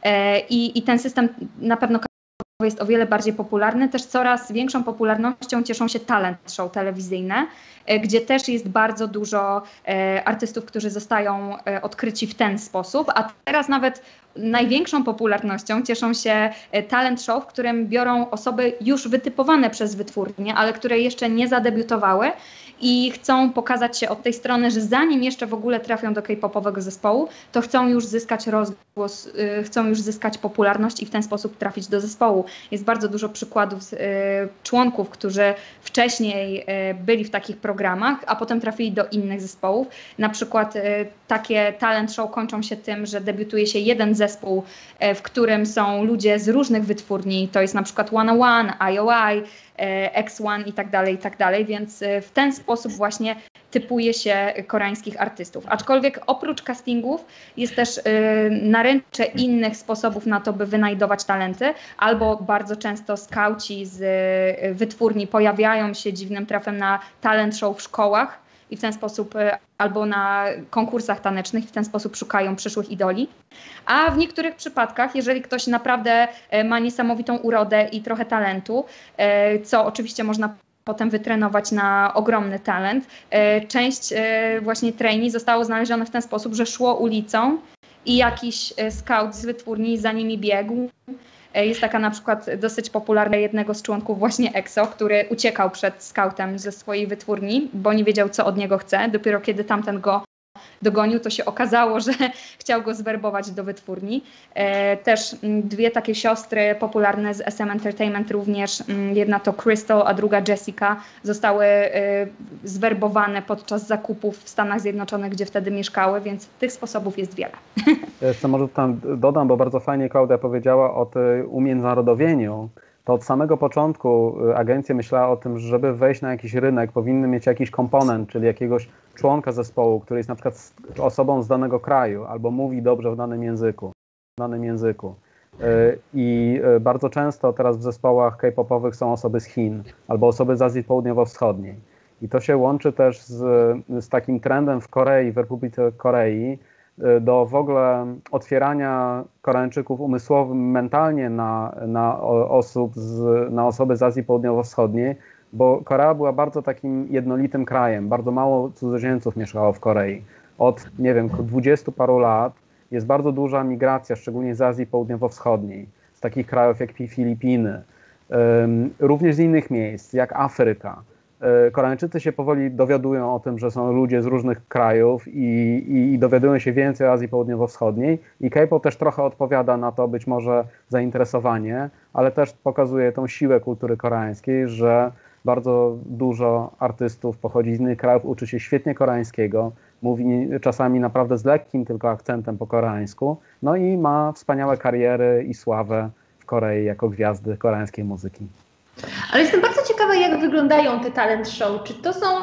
I ten system na pewno jest o wiele bardziej popularny. Też coraz większą popularnością cieszą się talent show telewizyjne, gdzie też jest bardzo dużo artystów, którzy zostają odkryci w ten sposób, a teraz nawet największą popularnością cieszą się talent show, w którym biorą osoby już wytypowane przez wytwórnię, ale które jeszcze nie zadebiutowały i chcą pokazać się od tej strony, że zanim jeszcze w ogóle trafią do K-popowego zespołu, to chcą już zyskać rozgłos, chcą już zyskać popularność i w ten sposób trafić do zespołu. Jest bardzo dużo przykładów członków, którzy wcześniej byli w takich programach, a potem trafili do innych zespołów. Na przykład takie talent show kończą się tym, że debiutuje się jeden zespół, w którym są ludzie z różnych wytwórni, to jest na przykład 101, IOI, X1 i tak dalej, więc w ten sposób właśnie typuje się koreańskich artystów. Aczkolwiek oprócz castingów jest też naręcze innych sposobów na to, by wynajdować talenty, albo bardzo często skauci z wytwórni pojawiają się dziwnym trafem na talent show w szkołach i w ten sposób albo na konkursach tanecznych i w ten sposób szukają przyszłych idoli. A w niektórych przypadkach, jeżeli ktoś naprawdę ma niesamowitą urodę i trochę talentu, co oczywiście można potem wytrenować na ogromny talent, część właśnie trainee zostało znalezione w ten sposób, że szło ulicą i jakiś scout z wytwórni za nimi biegł. Jest taka na przykład dosyć popularna jednego z członków właśnie EXO, który uciekał przed scoutem ze swojej wytwórni, bo nie wiedział, co od niego chce. Dopiero kiedy tamten go dogonił, to się okazało, że chciał go zwerbować do wytwórni. Też dwie takie siostry popularne z SM Entertainment również, jedna to Crystal, a druga Jessica, zostały zwerbowane podczas zakupów w Stanach Zjednoczonych, gdzie wtedy mieszkały, więc tych sposobów jest wiele. Jeszcze może tam dodam, bo bardzo fajnie Klaudia powiedziała o tym umiędzynarodowieniu. To od samego początku agencja myślała o tym, że żeby wejść na jakiś rynek, powinny mieć jakiś komponent, czyli jakiegoś członka zespołu, który jest na przykład osobą z danego kraju albo mówi dobrze w danym języku. I bardzo często teraz w zespołach K-popowych są osoby z Chin albo osoby z Azji Południowo-Wschodniej. I to się łączy też z takim trendem w Korei, w Republice Korei, do w ogóle otwierania Koreańczyków umysłowo, mentalnie na osoby z Azji Południowo-Wschodniej, bo Korea była bardzo takim jednolitym krajem, bardzo mało cudzoziemców mieszkało w Korei. Od, nie wiem, 20 paru lat jest bardzo duża migracja, szczególnie z Azji Południowo-Wschodniej, z takich krajów jak Filipiny, również z innych miejsc, jak Afryka. Koreańczycy się powoli dowiadują o tym, że są ludzie z różnych krajów i dowiadują się więcej o Azji Południowo-Wschodniej i K-pop też trochę odpowiada na to być może zainteresowanie, ale też pokazuje tą siłę kultury koreańskiej, że bardzo dużo artystów pochodzi z innych krajów, uczy się świetnie koreańskiego, mówi czasami naprawdę z lekkim tylko akcentem po koreańsku, no i ma wspaniałe kariery i sławę w Korei jako gwiazdy koreańskiej muzyki. Ale jestem bardzo ciekawa, jak wyglądają te talent show. Czy to są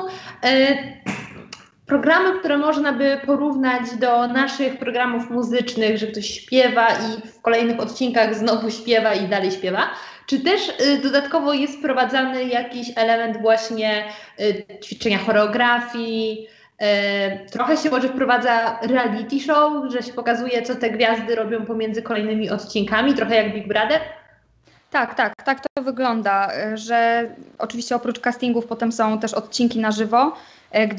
programy, które można by porównać do naszych programów muzycznych, że ktoś śpiewa i w kolejnych odcinkach znowu śpiewa i dalej śpiewa? Czy też dodatkowo jest wprowadzany jakiś element właśnie ćwiczenia choreografii? Trochę się może wprowadza reality show, że się pokazuje, co te gwiazdy robią pomiędzy kolejnymi odcinkami, trochę jak Big Brother? Tak to wygląda, że oczywiście oprócz castingów potem są też odcinki na żywo,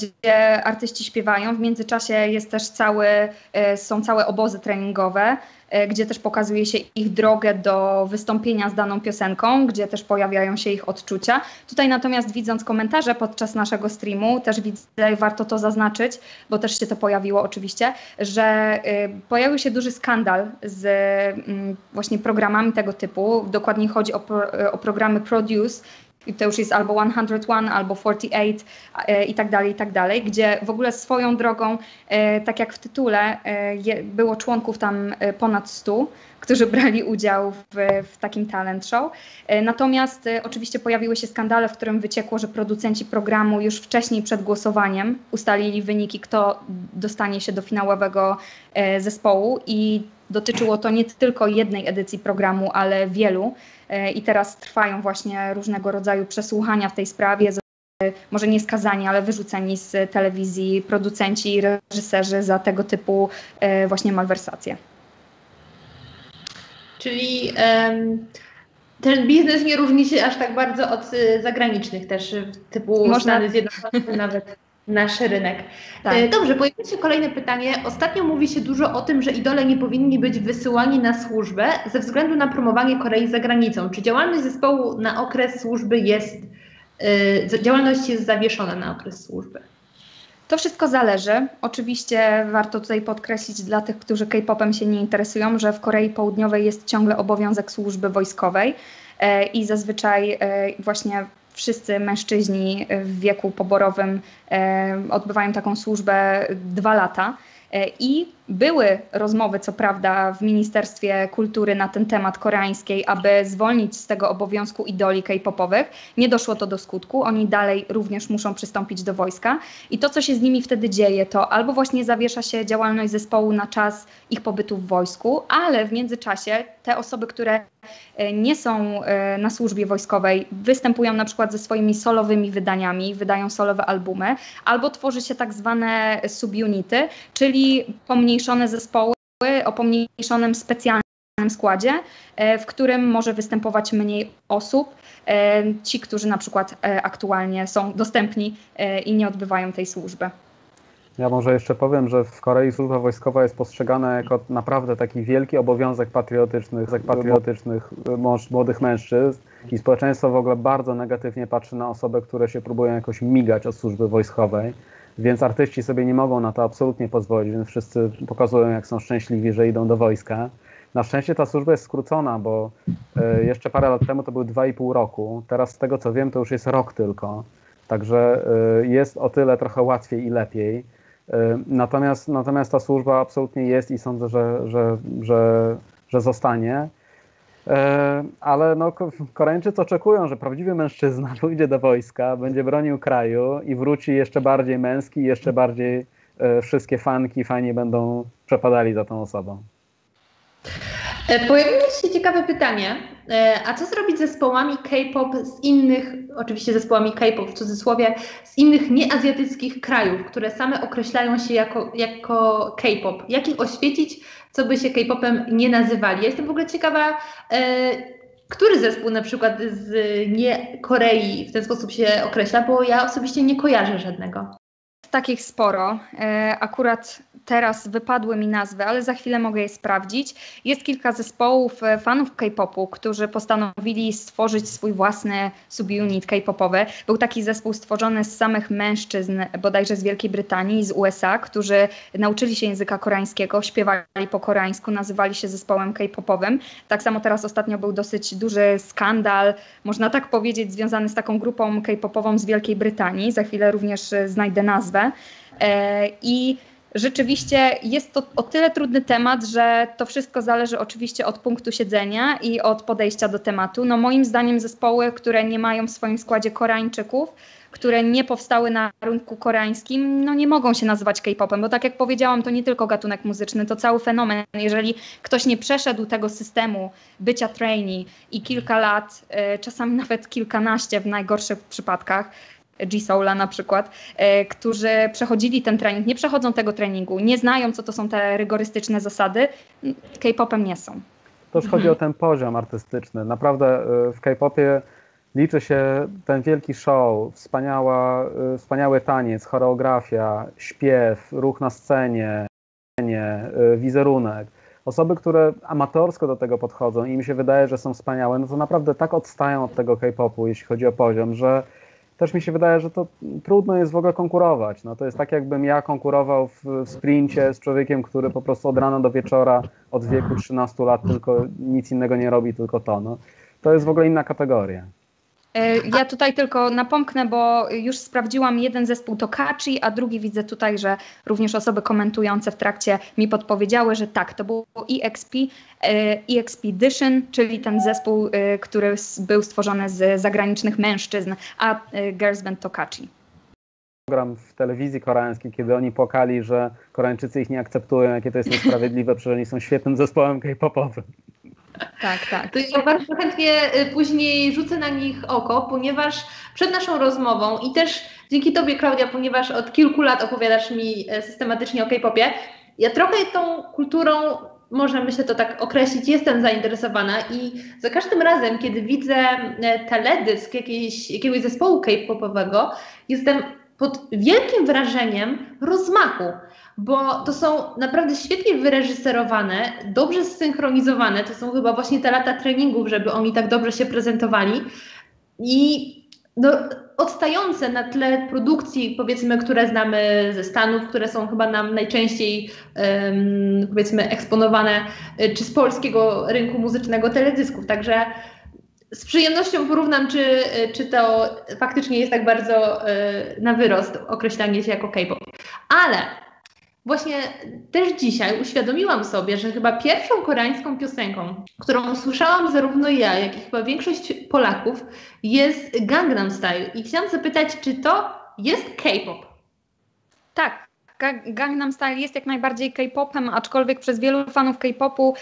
gdzie artyści śpiewają. W międzyczasie jest też są całe obozy treningowe, gdzie też pokazuje się ich drogę do wystąpienia z daną piosenką, gdzie też pojawiają się ich odczucia. Tutaj natomiast widząc komentarze podczas naszego streamu, też widzę, warto to zaznaczyć, bo też się to pojawiło oczywiście, że pojawił się duży skandal z właśnie programami tego typu. Dokładnie chodzi o programy Produce, i to już jest albo 101, albo 48 i tak dalej, gdzie w ogóle swoją drogą, tak jak w tytule, było członków tam ponad 100, którzy brali udział w takim talent show. Natomiast oczywiście pojawiły się skandale, w którym wyciekło, że producenci programu już wcześniej przed głosowaniem ustalili wyniki, kto dostanie się do finałowego zespołu i dotyczyło to nie tylko jednej edycji programu, ale wielu. I teraz trwają właśnie różnego rodzaju przesłuchania w tej sprawie. Może nie skazani, ale wyrzuceni z telewizji producenci i reżyserzy za tego typu właśnie malwersacje. Czyli ten biznes nie różni się aż tak bardzo od zagranicznych też, typu Stany Zjednoczone, nawet nasz rynek. Tak. Dobrze, pojawia się kolejne pytanie. Ostatnio mówi się dużo o tym, że idole nie powinni być wysyłani na służbę ze względu na promowanie Korei za granicą. Czy działalność zespołu na okres służby działalność jest zawieszona na okres służby? To wszystko zależy. Oczywiście warto tutaj podkreślić dla tych, którzy K-popem się nie interesują, że w Korei Południowej jest ciągle obowiązek służby wojskowej i zazwyczaj właśnie wszyscy mężczyźni w wieku poborowym odbywają taką służbę 2 lata. I były rozmowy, co prawda, w Ministerstwie Kultury na ten temat koreańskiej, aby zwolnić z tego obowiązku idoli K-popowych. Nie doszło to do skutku. Oni dalej również muszą przystąpić do wojska. I to, co się z nimi wtedy dzieje, to albo właśnie zawiesza się działalność zespołu na czas ich pobytu w wojsku, ale w międzyczasie te osoby, które nie są na służbie wojskowej, występują na przykład ze swoimi solowymi wydaniami, wydają solowe albumy, albo tworzy się tak zwane subunity, czyli pomniejszone zespoły o pomniejszonym specjalnym składzie, w którym może występować mniej osób. Ci, którzy na przykład aktualnie są dostępni i nie odbywają tej służby. Ja może jeszcze powiem, że w Korei służba wojskowa jest postrzegana jako naprawdę taki wielki obowiązek patriotycznych młodych mężczyzn i społeczeństwo w ogóle bardzo negatywnie patrzy na osoby, które się próbują jakoś migać od służby wojskowej, więc artyści sobie nie mogą na to absolutnie pozwolić, więc wszyscy pokazują, jak są szczęśliwi, że idą do wojska. Na szczęście ta służba jest skrócona, bo jeszcze parę lat temu to był 2,5 roku, teraz z tego co wiem to już jest rok tylko, także jest o tyle trochę łatwiej i lepiej. Natomiast ta służba absolutnie jest i sądzę, że zostanie. Ale no, Koreańczycy oczekują, że prawdziwy mężczyzna pójdzie do wojska, będzie bronił kraju i wróci jeszcze bardziej męski, jeszcze bardziej wszystkie fanki fajnie będą przepadali za tą osobą. Pojawiło się ciekawe pytanie, a co zrobić z zespołami K-pop z innych, oczywiście zespołami K-pop w cudzysłowie, z innych nieazjatyckich krajów, które same określają się jako K-pop? Jak ich oświecić, co by się K-popem nie nazywali? Ja jestem w ogóle ciekawa, który zespół na przykład z nie Korei w ten sposób się określa, bo ja osobiście nie kojarzę żadnego. Takich sporo. Akurat teraz wypadły mi nazwy, ale za chwilę mogę je sprawdzić. Jest kilka zespołów fanów K-popu, którzy postanowili stworzyć swój własny subunit K-popowy. Był taki zespół stworzony z samych mężczyzn, bodajże z Wielkiej Brytanii, z USA, którzy nauczyli się języka koreańskiego, śpiewali po koreańsku, nazywali się zespołem K-popowym. Tak samo teraz ostatnio był dosyć duży skandal, można tak powiedzieć, związany z taką grupą K-popową z Wielkiej Brytanii. Za chwilę również znajdę nazwę. I rzeczywiście jest to o tyle trudny temat, że to wszystko zależy oczywiście od punktu siedzenia i od podejścia do tematu. No moim zdaniem zespoły, które nie mają w swoim składzie Koreańczyków, które nie powstały na rynku koreańskim, no nie mogą się nazywać K-popem, bo tak jak powiedziałam, to nie tylko gatunek muzyczny, to cały fenomen. Jeżeli ktoś nie przeszedł tego systemu bycia trainee i kilka lat, czasami nawet kilkanaście w najgorszych przypadkach, G-Soula na przykład, którzy przechodzili ten trening, nie przechodzą tego treningu, nie znają, co to są te rygorystyczne zasady, K-popem nie są. To już chodzi o ten poziom artystyczny. Naprawdę w K-popie liczy się ten wielki show, wspaniały taniec, choreografia, śpiew, ruch na scenie, wizerunek. osoby, które amatorsko do tego podchodzą i mi się wydaje, że są wspaniałe, no to naprawdę tak odstają od tego K-popu, jeśli chodzi o poziom, że też mi się wydaje, że to trudno jest w ogóle konkurować. No to jest tak, jakbym ja konkurował w sprincie z człowiekiem, który po prostu od rana do wieczora, od wieku 13 lat tylko nic innego nie robi, tylko to. No, to jest w ogóle inna kategoria. Ja tutaj tylko napomknę, bo już sprawdziłam, jeden zespół to Kachi, a drugi widzę tutaj, że również osoby komentujące w trakcie mi podpowiedziały, że tak, to było Expedition, czyli ten zespół, który był stworzony z zagranicznych mężczyzn, a Girls Band to Kachi. Program w telewizji koreańskiej, kiedy oni płakali, że Koreańczycy ich nie akceptują, jakie to jest niesprawiedliwe, przecież oni są świetnym zespołem K-popowym. Tak. To ja bardzo chętnie później rzucę na nich oko, ponieważ przed naszą rozmową i też dzięki Tobie, Klaudia, ponieważ od kilku lat opowiadasz mi systematycznie o K-popie, ja trochę tą kulturą, można myślę to tak określić, jestem zainteresowana i za każdym razem, kiedy widzę teledysk jakiegoś zespołu K-popowego, jestem pod wielkim wrażeniem rozmachu, bo to są naprawdę świetnie wyreżyserowane, dobrze zsynchronizowane, to są chyba właśnie te lata treningów, żeby oni tak dobrze się prezentowali i no, odstające na tle produkcji, powiedzmy, które znamy ze Stanów, które są chyba nam najczęściej powiedzmy eksponowane, czy z polskiego rynku muzycznego teledysków, także z przyjemnością porównam, czy to faktycznie jest tak bardzo na wyrost określanie się jako K-pop. Ale właśnie też dzisiaj uświadomiłam sobie, że chyba pierwszą koreańską piosenką, którą słyszałam zarówno ja, jak i chyba większość Polaków, jest Gangnam Style. I chciałam zapytać, czy to jest K-pop? Tak. Gangnam Style jest jak najbardziej K-popem, aczkolwiek przez wielu fanów K-popu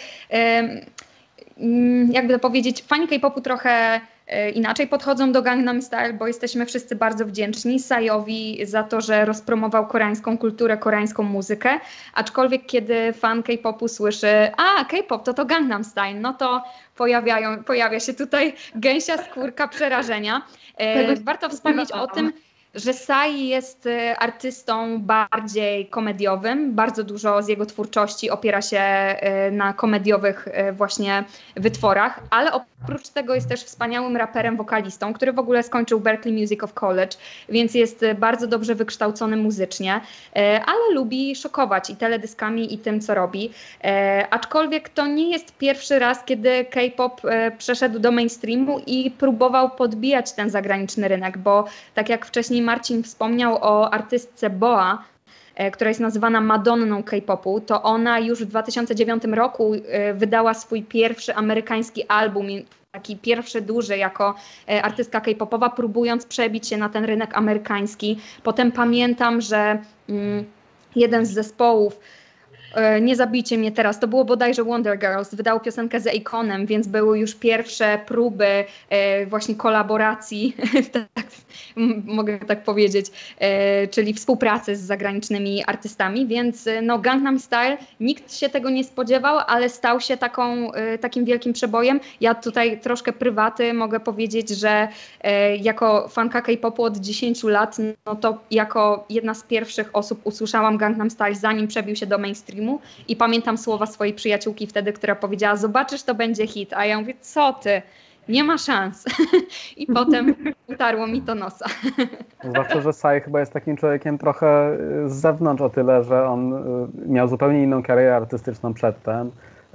jakby to powiedzieć, fani K-popu trochę inaczej podchodzą do Gangnam Style, bo jesteśmy wszyscy bardzo wdzięczni Psyowi za to, że rozpromował koreańską kulturę, koreańską muzykę, aczkolwiek kiedy fan K-popu słyszy, K-pop to Gangnam Style, no to pojawia się tutaj gęsia skórka przerażenia. Warto wspomnieć o tym, że Psy jest artystą bardziej komediowym, bardzo dużo z jego twórczości opiera się na komediowych właśnie wytworach, ale oprócz tego jest też wspaniałym raperem, wokalistą, który w ogóle skończył Berklee Music of College, więc jest bardzo dobrze wykształcony muzycznie, ale lubi szokować i teledyskami i tym, co robi. Aczkolwiek to nie jest pierwszy raz, kiedy K-pop przeszedł do mainstreamu i próbował podbijać ten zagraniczny rynek, bo tak jak wcześniej Marcin wspomniał o artystce Boa, która jest nazywana Madonną K-popu, to ona już w 2009 roku wydała swój pierwszy amerykański album, taki pierwszy duży jako artystka K-popowa, próbując przebić się na ten rynek amerykański. Potem pamiętam, że jeden z zespołów, nie zabijcie mnie teraz, to było bodajże Wonder Girls, wydał piosenkę z Akonem, więc były już pierwsze próby właśnie kolaboracji, tak, mogę tak powiedzieć, czyli współpracy z zagranicznymi artystami, więc no Gangnam Style, nikt się tego nie spodziewał, ale stał się takim wielkim przebojem. Ja tutaj troszkę prywaty mogę powiedzieć, że jako fanka K-popu od 10 lat, no to jako jedna z pierwszych osób usłyszałam Gangnam Style, zanim przebił się do mainstreamu. I pamiętam słowa swojej przyjaciółki wtedy, która powiedziała, zobaczysz, to będzie hit. A ja mówię, co ty? Nie ma szans. I potem utarło mi to nosa. Zwłaszcza, że Psy chyba jest takim człowiekiem trochę z zewnątrz o tyle, że on miał zupełnie inną karierę artystyczną przedtem.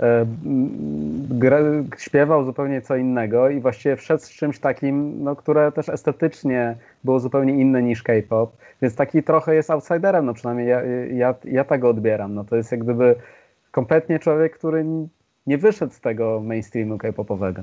Śpiewał zupełnie co innego i właściwie wszedł z czymś takim, no, które też estetycznie było zupełnie inne niż K-pop, więc taki trochę jest outsiderem, no przynajmniej ja tak go odbieram. No, to jest jak gdyby kompletnie człowiek, który nie wyszedł z tego mainstreamu K-popowego.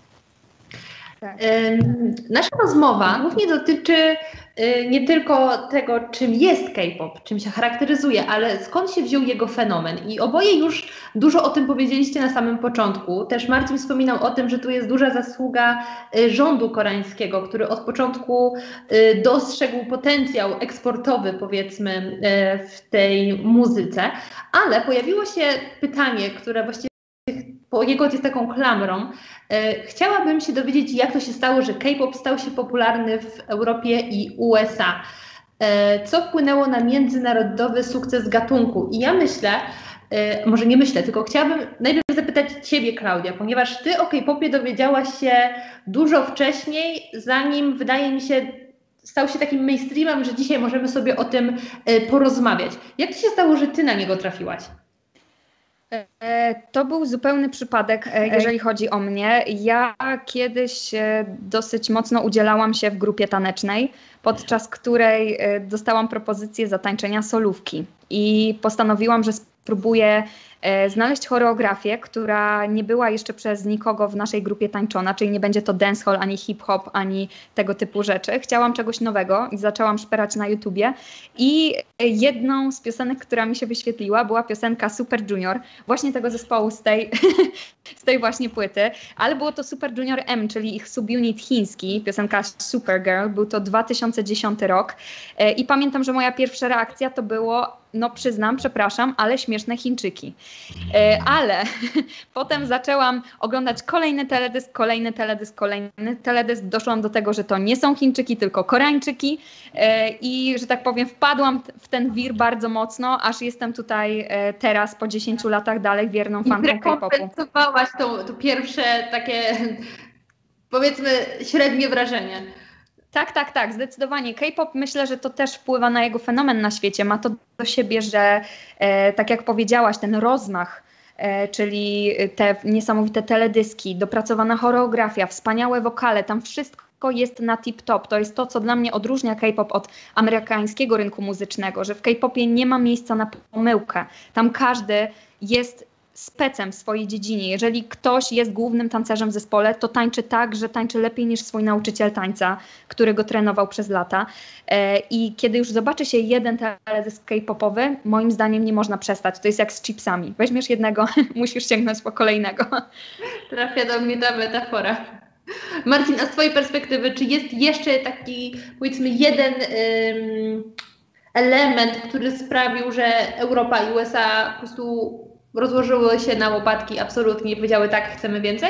Nasza rozmowa głównie dotyczy nie tylko tego, czym jest K-pop, czym się charakteryzuje, ale skąd się wziął jego fenomen. I oboje już dużo o tym powiedzieliście na samym początku. Też Marcin wspominał o tym, że tu jest duża zasługa rządu koreańskiego, który od początku dostrzegł potencjał eksportowy, powiedzmy, w tej muzyce. Ale pojawiło się pytanie, które właściwie poniekąd jest taką klamrą. Chciałabym się dowiedzieć, jak to się stało, że K-pop stał się popularny w Europie i USA. Co wpłynęło na międzynarodowy sukces gatunku? I ja myślę, może nie myślę, tylko chciałabym najpierw zapytać Ciebie, Klaudia, ponieważ Ty o K-popie dowiedziałaś się dużo wcześniej, zanim, wydaje mi się, stał się takim mainstreamem, że dzisiaj możemy sobie o tym porozmawiać. Jak to się stało, że Ty na niego trafiłaś? To był zupełny przypadek, jeżeli chodzi o mnie. Ja kiedyś dosyć mocno udzielałam się w grupie tanecznej, podczas której dostałam propozycję zatańczenia solówki i postanowiłam, że spróbuję znaleźć choreografię, która nie była jeszcze przez nikogo w naszej grupie tańczona, czyli nie będzie to dancehall, ani hip-hop, ani tego typu rzeczy. Chciałam czegoś nowego i zaczęłam szperać na YouTubie i jedną z piosenek, która mi się wyświetliła, była piosenka Super Junior, właśnie tego zespołu z tej właśnie płyty, ale było to Super Junior M, czyli ich subunit chiński, piosenka Supergirl, był to 2010 rok i pamiętam, że moja pierwsza reakcja to było: no przyznam, przepraszam, ale śmieszne Chińczyki. Ale potem zaczęłam oglądać kolejny teledysk, doszłam do tego, że to nie są Chińczyki, tylko Koreańczyki i, że tak powiem, wpadłam w ten wir bardzo mocno, aż jestem tutaj teraz po 10 latach dalej wierną fanką K-popu. Zrekompensowałaś to pierwsze takie, powiedzmy, średnie wrażenie. Tak, zdecydowanie. K-pop, myślę, że to też wpływa na jego fenomen na świecie. Ma to do siebie, że tak jak powiedziałaś, ten rozmach, czyli te niesamowite teledyski, dopracowana choreografia, wspaniałe wokale, tam wszystko jest na tip-top. To jest to, co dla mnie odróżnia K-pop od amerykańskiego rynku muzycznego, że w K-popie nie ma miejsca na pomyłkę. Tam każdy jest specem w swojej dziedzinie. Jeżeli ktoś jest głównym tancerzem w zespole, to tańczy tak, że tańczy lepiej niż swój nauczyciel tańca, który go trenował przez lata. I kiedy już zobaczy się jeden teledysk K-popowy, moim zdaniem nie można przestać. To jest jak z chipsami. Weźmiesz jednego, musisz sięgnąć po kolejnego. Trafia do mnie ta metafora. Marcin, a z Twojej perspektywy, czy jest jeszcze taki, powiedzmy, jeden element, który sprawił, że Europa i USA po prostu rozłożyły się na łopatki absolutnie i powiedziały: tak, chcemy więcej?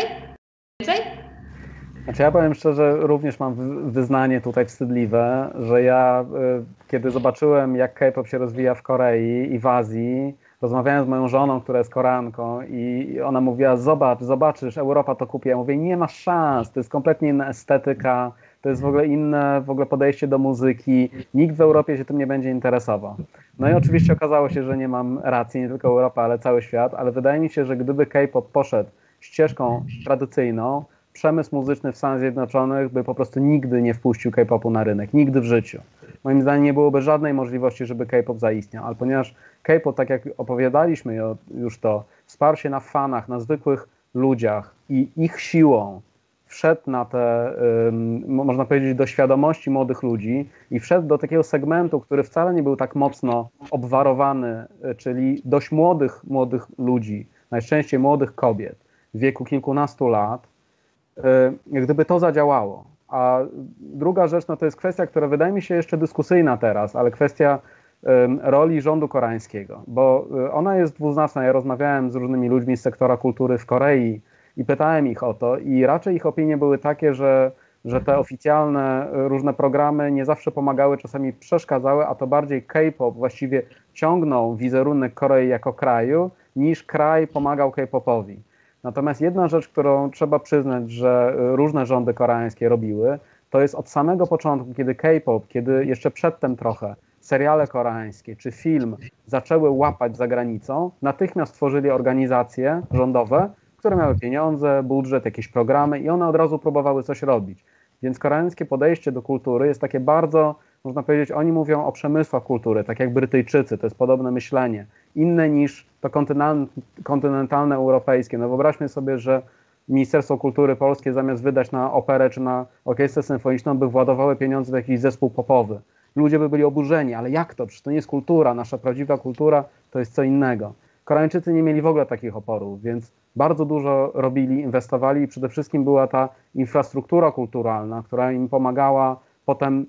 Znaczy ja powiem szczerze, również mam wyznanie tutaj wstydliwe, że ja kiedy zobaczyłem, jak K-pop się rozwija w Korei i w Azji, rozmawiałem z moją żoną, która jest Koreanką, i ona mówiła: zobaczysz, Europa to kupi. Ja mówię: nie ma szans, to jest kompletnie inna estetyka, to jest w ogóle inne podejście do muzyki, nikt w Europie się tym nie będzie interesował. No i oczywiście okazało się, że nie mam racji, nie tylko Europa, ale cały świat, ale wydaje mi się, że gdyby K-pop poszedł ścieżką tradycyjną, przemysł muzyczny w Stanach Zjednoczonych by po prostu nigdy nie wpuścił K-popu na rynek, nigdy w życiu. Moim zdaniem nie byłoby żadnej możliwości, żeby K-pop zaistniał, ale ponieważ K-pop, tak jak opowiadaliśmy już to, wsparł się na fanach, na zwykłych ludziach i ich siłą wszedł na te, można powiedzieć, do świadomości młodych ludzi i wszedł do takiego segmentu, który wcale nie był tak mocno obwarowany, czyli dość młodych ludzi, najczęściej młodych kobiet w wieku kilkunastu lat, gdyby to zadziałało. A druga rzecz, no to jest kwestia, która wydaje mi się jeszcze dyskusyjna teraz, ale kwestia roli rządu koreańskiego, bo ona jest dwuznaczna. Ja rozmawiałem z różnymi ludźmi z sektora kultury w Korei i pytałem ich o to, i raczej ich opinie były takie, że te oficjalne różne programy nie zawsze pomagały, czasami przeszkadzały, a to bardziej K-pop właściwie ciągnął wizerunek Korei jako kraju, niż kraj pomagał K-popowi. Natomiast jedna rzecz, którą trzeba przyznać, że różne rządy koreańskie robiły, to jest od samego początku, kiedy K-pop, kiedy jeszcze przedtem trochę seriale koreańskie czy film zaczęły łapać za granicą, natychmiast tworzyli organizacje rządowe, które miały pieniądze, budżet, jakieś programy i one od razu próbowały coś robić. Więc koreańskie podejście do kultury jest takie bardzo, można powiedzieć, oni mówią o przemysłach kultury, tak jak Brytyjczycy, to jest podobne myślenie, inne niż to kontynentalne europejskie. No wyobraźmy sobie, że Ministerstwo Kultury Polskie zamiast wydać na operę czy na orkiestrę symfoniczną by władowały pieniądze w jakiś zespół popowy. Ludzie by byli oburzeni, ale jak to? Przecież to nie jest kultura, nasza prawdziwa kultura to jest co innego. Koreańczycy nie mieli w ogóle takich oporów, więc bardzo dużo robili, inwestowali i przede wszystkim była ta infrastruktura kulturalna, która im pomagała potem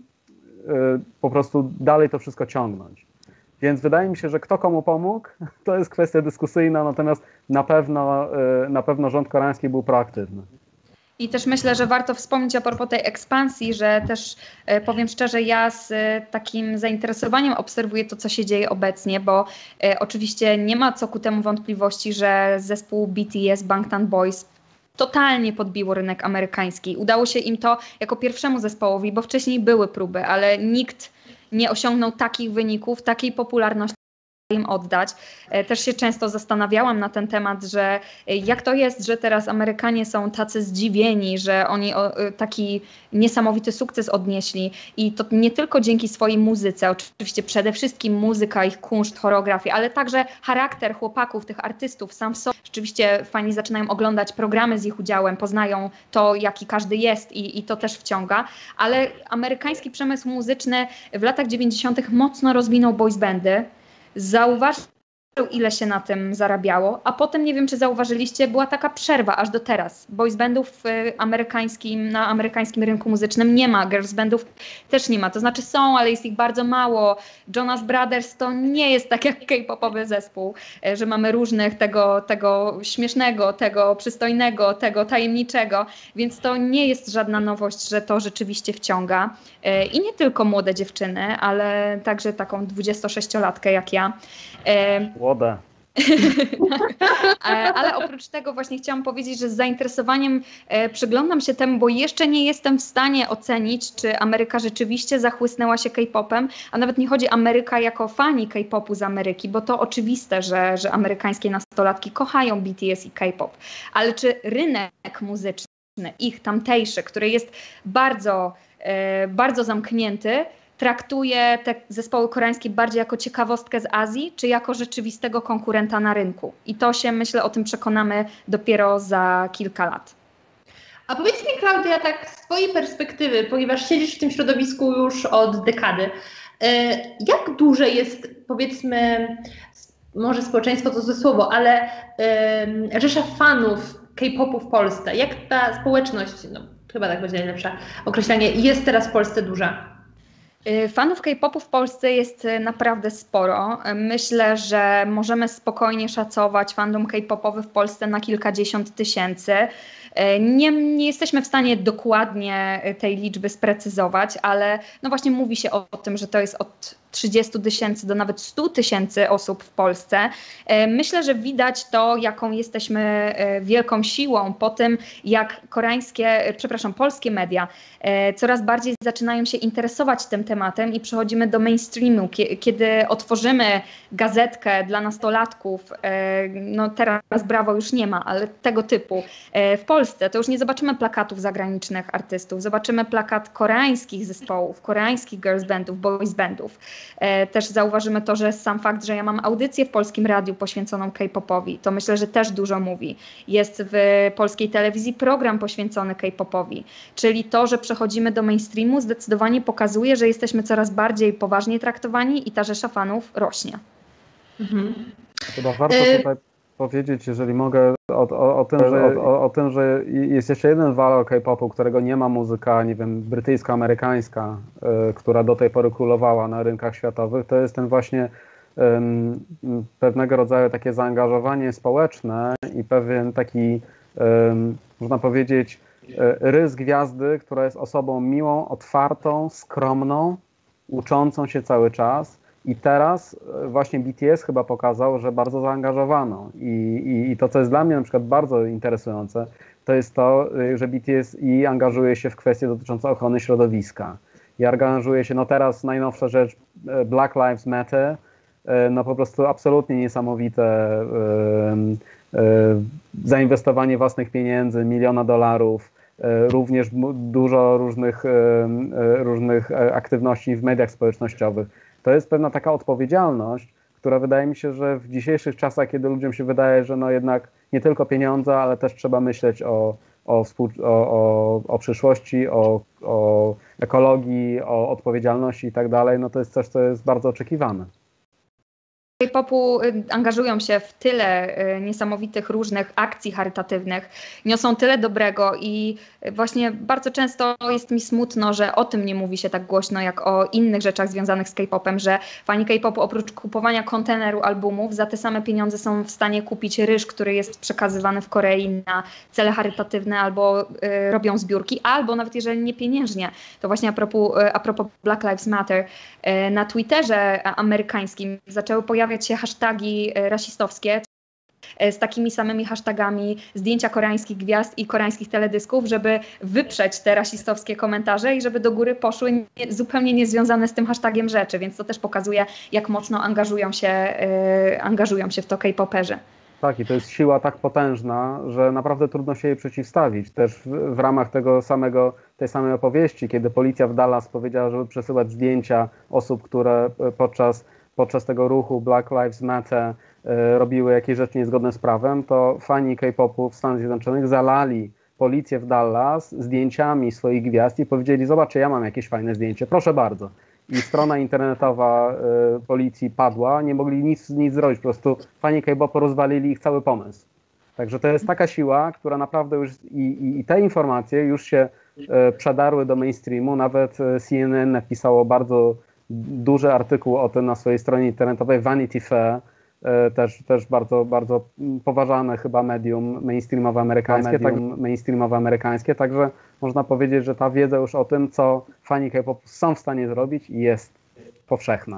po prostu dalej to wszystko ciągnąć. Więc wydaje mi się, że kto komu pomógł, to jest kwestia dyskusyjna, natomiast na pewno rząd koreański był proaktywny. I też myślę, że warto wspomnieć a propos tej ekspansji, że też powiem szczerze, ja z takim zainteresowaniem obserwuję to, co się dzieje obecnie, bo oczywiście nie ma co ku temu wątpliwości, że zespół BTS, Bangtan Boys totalnie podbiło rynek amerykański. Udało się im to jako pierwszemu zespołowi, bo wcześniej były próby, ale nikt nie osiągnął takich wyników, takiej popularności im oddać. Też się często zastanawiałam na ten temat, że jak to jest, że teraz Amerykanie są tacy zdziwieni, że oni taki niesamowity sukces odnieśli i to nie tylko dzięki swojej muzyce, oczywiście przede wszystkim muzyka, ich kunszt, choreografia, ale także charakter chłopaków, tych artystów sam w sobie. Rzeczywiście fani zaczynają oglądać programy z ich udziałem, poznają to, jaki każdy jest i to też wciąga, ale amerykański przemysł muzyczny w latach 90. mocno rozwinął boys bandy. Zauważył, ile się na tym zarabiało, a potem, nie wiem czy zauważyliście, była taka przerwa aż do teraz. Boys bandów na amerykańskim rynku muzycznym nie ma, girls bandów też nie ma, to znaczy są, ale jest ich bardzo mało. Jonas Brothers to nie jest tak jak K-popowy zespół, że mamy różnych, tego śmiesznego, tego przystojnego, tego tajemniczego, więc to nie jest żadna nowość, że to rzeczywiście wciąga. I nie tylko młode dziewczyny, ale także taką 26-latkę jak ja. Młode. Ale oprócz tego właśnie chciałam powiedzieć, że z zainteresowaniem przyglądam się temu, bo jeszcze nie jestem w stanie ocenić, czy Ameryka rzeczywiście zachłysnęła się K-popem, a nawet nie chodzi Ameryka jako fani K-popu z Ameryki, bo to oczywiste, że amerykańskie nastolatki kochają BTS i K-pop, ale czy rynek muzyczny, ich tamtejszy, który jest bardzo, bardzo zamknięty, traktuje te zespoły koreańskie bardziej jako ciekawostkę z Azji, czy jako rzeczywistego konkurenta na rynku? I to się, myślę, o tym przekonamy dopiero za kilka lat. A powiedz mi, Klaudia, tak z twojej perspektywy, ponieważ siedzisz w tym środowisku już od dekady, jak duże jest, powiedzmy, może społeczeństwo to złe słowo, ale rzesza fanów K-popu w Polsce? Jak ta społeczność, no chyba tak będzie najlepsze określenie, jest teraz w Polsce duża? Fanów K-popu w Polsce jest naprawdę sporo. Myślę, że możemy spokojnie szacować fandom K-popowy w Polsce na kilkadziesiąt tysięcy. Nie jesteśmy w stanie dokładnie tej liczby sprecyzować, ale no właśnie mówi się o tym, że to jest od 30 tysięcy do nawet 100 tysięcy osób w Polsce. Myślę, że widać to, jaką jesteśmy wielką siłą po tym, jak polskie media coraz bardziej zaczynają się interesować tym tematem i przechodzimy do mainstreamu. Kiedy otworzymy gazetkę dla nastolatków, no teraz Brawo już nie ma, ale tego typu w Polsce, to już nie zobaczymy plakatów zagranicznych artystów, zobaczymy plakat koreańskich zespołów, koreańskich girls bandów, boys bandów. Też zauważymy to, że sam fakt, że ja mam audycję w Polskim Radiu poświęconą K-popowi, to myślę, że też dużo mówi. Jest w polskiej telewizji program poświęcony K-popowi, czyli to, że przechodzimy do mainstreamu, zdecydowanie pokazuje, że jesteśmy coraz bardziej poważnie traktowani i ta rzesza fanów rośnie. Chyba warto tutaj powiedzieć, jeżeli mogę, o tym, że jest jeszcze jeden walor K-popu, którego nie ma muzyka, nie wiem, brytyjsko-amerykańska, która do tej pory królowała na rynkach światowych. To jest ten właśnie pewnego rodzaju takie zaangażowanie społeczne i pewien taki, można powiedzieć, rys gwiazdy, która jest osobą miłą, otwartą, skromną, uczącą się cały czas. I teraz właśnie BTS chyba pokazał, że bardzo zaangażowano. I to, co jest dla mnie na przykład bardzo interesujące, to jest to, że BTS angażuje się w kwestie dotyczące ochrony środowiska. I angażuje się, no teraz najnowsza rzecz, Black Lives Matter, no po prostu absolutnie niesamowite zainwestowanie własnych pieniędzy, $1 milion, również dużo różnych aktywności w mediach społecznościowych. To jest pewna taka odpowiedzialność, która wydaje mi się, że w dzisiejszych czasach, kiedy ludziom się wydaje, że no jednak nie tylko pieniądze, ale też trzeba myśleć o przyszłości, o ekologii, o odpowiedzialności i tak dalej, no to jest coś, co jest bardzo oczekiwane. K-popu angażują się w tyle niesamowitych różnych akcji charytatywnych, niosą tyle dobrego i właśnie bardzo często jest mi smutno, że o tym nie mówi się tak głośno jak o innych rzeczach związanych z K-popem, że fani K-popu oprócz kupowania konteneru albumów za te same pieniądze są w stanie kupić ryż, który jest przekazywany w Korei na cele charytatywne albo robią zbiórki, albo nawet jeżeli nie pieniężnie, to właśnie a propos Black Lives Matter, na Twitterze amerykańskim zaczęły pojawiać się hasztagi rasistowskie z takimi samymi hashtagami zdjęcia koreańskich gwiazd i koreańskich teledysków, żeby wyprzeć te rasistowskie komentarze i żeby do góry poszły zupełnie niezwiązane z tym hashtagiem rzeczy, więc to też pokazuje, jak mocno angażują się w to K-poperzy. Tak, i to jest siła tak potężna, że naprawdę trudno się jej przeciwstawić. Też w ramach tej samej opowieści, kiedy policja w Dallas powiedziała, żeby przesyłać zdjęcia osób, które podczas tego ruchu Black Lives Matter robiły jakieś rzeczy niezgodne z prawem, to fani K-popu w Stanach Zjednoczonych zalali policję w Dallas zdjęciami swoich gwiazd i powiedzieli: zobaczcie, ja mam jakieś fajne zdjęcie, proszę bardzo. I strona internetowa policji padła, nie mogli nic zrobić, po prostu fani K-popu rozwalili ich cały pomysł. Także to jest taka siła, która naprawdę już i te informacje już się przedarły do mainstreamu, nawet CNN napisało bardzo duży artykuł o tym na swojej stronie internetowej, Vanity Fair, też bardzo, bardzo poważane chyba medium mainstreamowe amerykańskie, także można powiedzieć, że ta wiedza już o tym, co fani K-popu są w stanie zrobić, jest powszechna.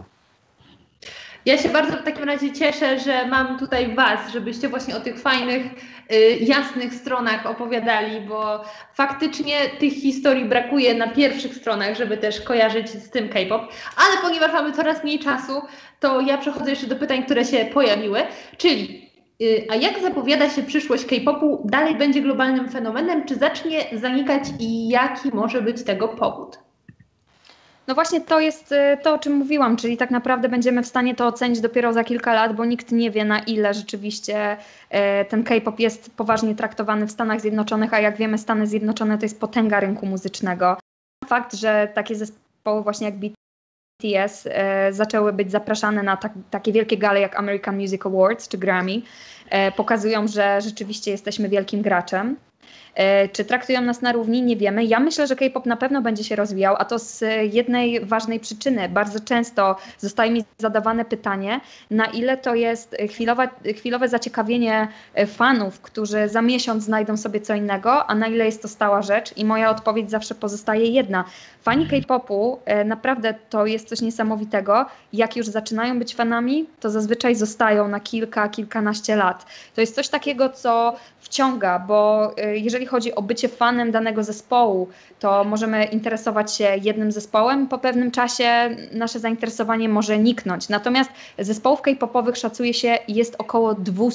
Ja się bardzo w takim razie cieszę, że mam tutaj Was, żebyście właśnie o tych fajnych, jasnych stronach opowiadali, bo faktycznie tych historii brakuje na pierwszych stronach, żeby też kojarzyć z tym K-pop. Ale ponieważ mamy coraz mniej czasu, to ja przechodzę jeszcze do pytań, które się pojawiły, czyli a jak zapowiada się przyszłość K-popu? Dalej będzie globalnym fenomenem, czy zacznie zanikać i jaki może być tego powód? No właśnie to jest to, o czym mówiłam, czyli tak naprawdę będziemy w stanie to ocenić dopiero za kilka lat, bo nikt nie wie, na ile rzeczywiście ten K-pop jest poważnie traktowany w Stanach Zjednoczonych, a jak wiemy, Stany Zjednoczone to jest potęga rynku muzycznego. Fakt, że takie zespoły właśnie jak BTS zaczęły być zapraszane na takie wielkie gale jak American Music Awards czy Grammy, pokazują, że rzeczywiście jesteśmy wielkim graczem. Czy traktują nas na równi? Nie wiemy. Ja myślę, że K-pop na pewno będzie się rozwijał, a to z jednej ważnej przyczyny. Bardzo często zostaje mi zadawane pytanie, na ile to jest chwilowe zaciekawienie fanów, którzy za miesiąc znajdą sobie co innego, a na ile jest to stała rzecz. I moja odpowiedź zawsze pozostaje jedna. Fani K-popu naprawdę to jest coś niesamowitego. Jak już zaczynają być fanami, to zazwyczaj zostają na kilkanaście lat. To jest coś takiego, co wciąga, bo jeżeli chodzi o bycie fanem danego zespołu, to możemy interesować się jednym zespołem. Po pewnym czasie nasze zainteresowanie może niknąć. Natomiast zespołów K-popowych szacuje się jest około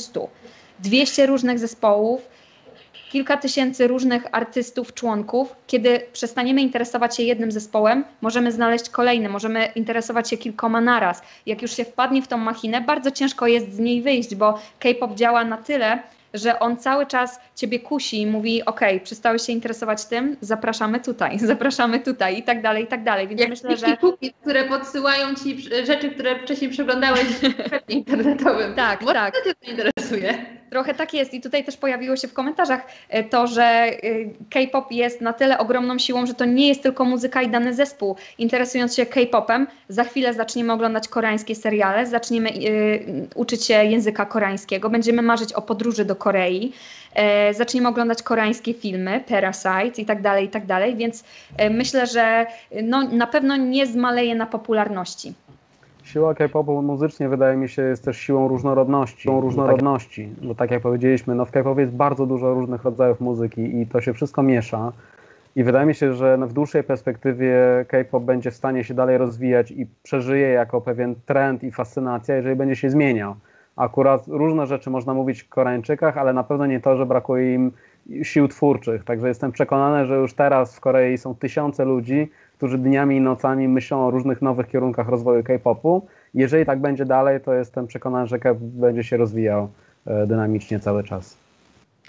200 różnych zespołów, kilka tysięcy różnych artystów, członków. Kiedy przestaniemy interesować się jednym zespołem, możemy znaleźć kolejny, możemy interesować się kilkoma naraz. Jak już się wpadnie w tą machinę, bardzo ciężko jest z niej wyjść, bo K-pop działa na tyle, że on cały czas ciebie kusi i mówi: okej, przestałeś się interesować tym, zapraszamy tutaj i tak dalej, i tak dalej. Więc jak myślę, że cookies, które podsyłają ci rzeczy, które wcześniej przeglądałeś w sklepie internetowym. Tak, Może tak. to cię to interesuje. Trochę tak jest i tutaj też pojawiło się w komentarzach to, że K-pop jest na tyle ogromną siłą, że to nie jest tylko muzyka i dany zespół. Interesując się K-popem, za chwilę zaczniemy oglądać koreańskie seriale, zaczniemy uczyć się języka koreańskiego, będziemy marzyć o podróży do Korei, zaczniemy oglądać koreańskie filmy, Parasite i tak dalej, więc myślę, że no, na pewno nie zmaleje na popularności. Siła K-popu muzycznie, wydaje mi się, jest też siłą różnorodności. Bo tak jak powiedzieliśmy, no w K-popie jest bardzo dużo różnych rodzajów muzyki i to się wszystko miesza. I wydaje mi się, że w dłuższej perspektywie K-pop będzie w stanie się dalej rozwijać i przeżyje jako pewien trend i fascynacja, jeżeli będzie się zmieniał. Akurat różne rzeczy można mówić o Koreańczykach, ale na pewno nie to, że brakuje im sił twórczych. Także jestem przekonany, że już teraz w Korei są tysiące ludzi, którzy dniami i nocami myślą o różnych nowych kierunkach rozwoju K-popu. Jeżeli tak będzie dalej, to jestem przekonany, że K-pop będzie się rozwijał dynamicznie cały czas.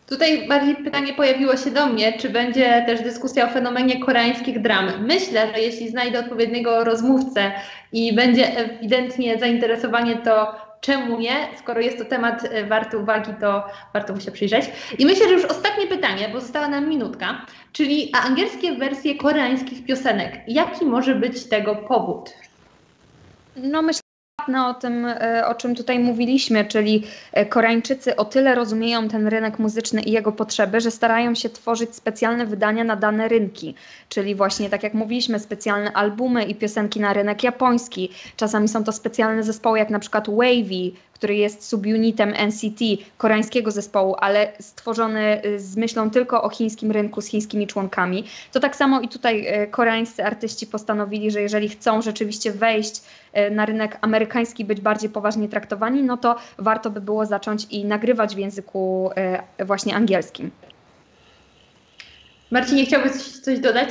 Tutaj bardziej pytanie pojawiło się do mnie, czy będzie też dyskusja o fenomenie koreańskich dram. Myślę, że jeśli znajdę odpowiedniego rozmówcę i będzie ewidentnie zainteresowanie, to czemu nie? Skoro jest to temat warty uwagi, to warto mu się przyjrzeć. I myślę, że już ostatnie pytanie, bo została nam minutka, czyli a angielskie wersje koreańskich piosenek. Jaki może być tego powód? No myślę o tym, o czym tutaj mówiliśmy, czyli Koreańczycy o tyle rozumieją ten rynek muzyczny i jego potrzeby, że starają się tworzyć specjalne wydania na dane rynki, czyli właśnie tak jak mówiliśmy, specjalne albumy i piosenki na rynek japoński. Czasami są to specjalne zespoły jak na przykład Wavy, który jest subunitem NCT, koreańskiego zespołu, ale stworzony z myślą tylko o chińskim rynku, z chińskimi członkami. To tak samo i tutaj koreańscy artyści postanowili, że jeżeli chcą rzeczywiście wejść na rynek amerykański, być bardziej poważnie traktowani, no to warto by było zacząć i nagrywać w języku właśnie angielskim. Marcinie, chciałbyś coś dodać?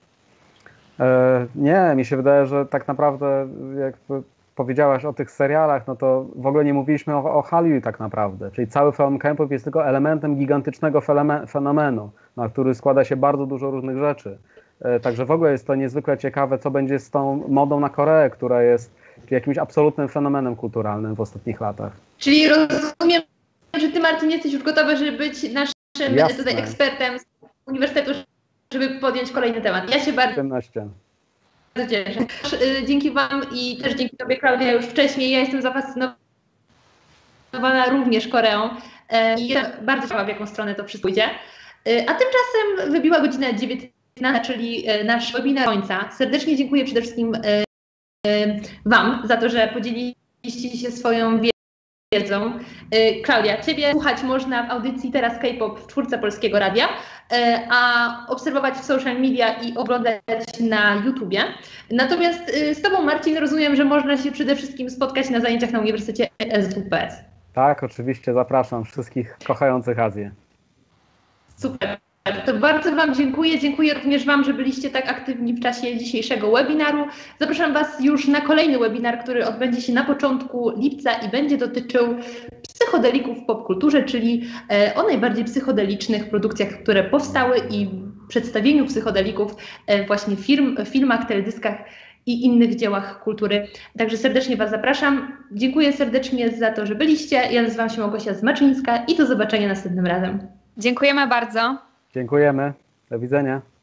Nie, mi się wydaje, że tak naprawdę jakby powiedziałaś o tych serialach, no to w ogóle nie mówiliśmy o Hallyu tak naprawdę, czyli cały film K-pop jest tylko elementem gigantycznego fenomenu, na który składa się bardzo dużo różnych rzeczy. Także w ogóle jest to niezwykle ciekawe, co będzie z tą modą na Koreę, która jest jakimś absolutnym fenomenem kulturalnym w ostatnich latach. Czyli rozumiem, że ty, Marcin, jesteś już gotowy, żeby być naszym tutaj ekspertem z uniwersytetu, żeby podjąć kolejny temat. Ja się bardzo cieszę. Dzięki wam i też dzięki tobie, Klaudia, już wcześniej. Ja jestem zafascynowana również Koreą i bardzo ciekawa, w jaką stronę to wszystko idzie. A tymczasem wybiła godzina 19, czyli nasz webinar końca. Serdecznie dziękuję przede wszystkim wam za to, że podzieliliście się swoją wiedzą. Klaudia, ciebie słuchać można w audycji Teraz K-pop w 4 Polskiego Radia, a obserwować w social media i oglądać na YouTubie. Natomiast z tobą, Marcin, rozumiem, że można się przede wszystkim spotkać na zajęciach na Uniwersytecie SWPS. Tak, oczywiście, zapraszam wszystkich kochających Azję. Super. To bardzo wam dziękuję. Dziękuję również wam, że byliście tak aktywni w czasie dzisiejszego webinaru. Zapraszam was już na kolejny webinar, który odbędzie się na początku lipca i będzie dotyczył psychodelików w popkulturze, czyli o najbardziej psychodelicznych produkcjach, które powstały i przedstawieniu psychodelików właśnie w filmach, teledyskach i innych dziełach kultury. Także serdecznie was zapraszam. Dziękuję serdecznie za to, że byliście. Ja nazywam się Małgosia Zmaczyńska i do zobaczenia następnym razem. Dziękujemy bardzo. Dziękujemy. Do widzenia.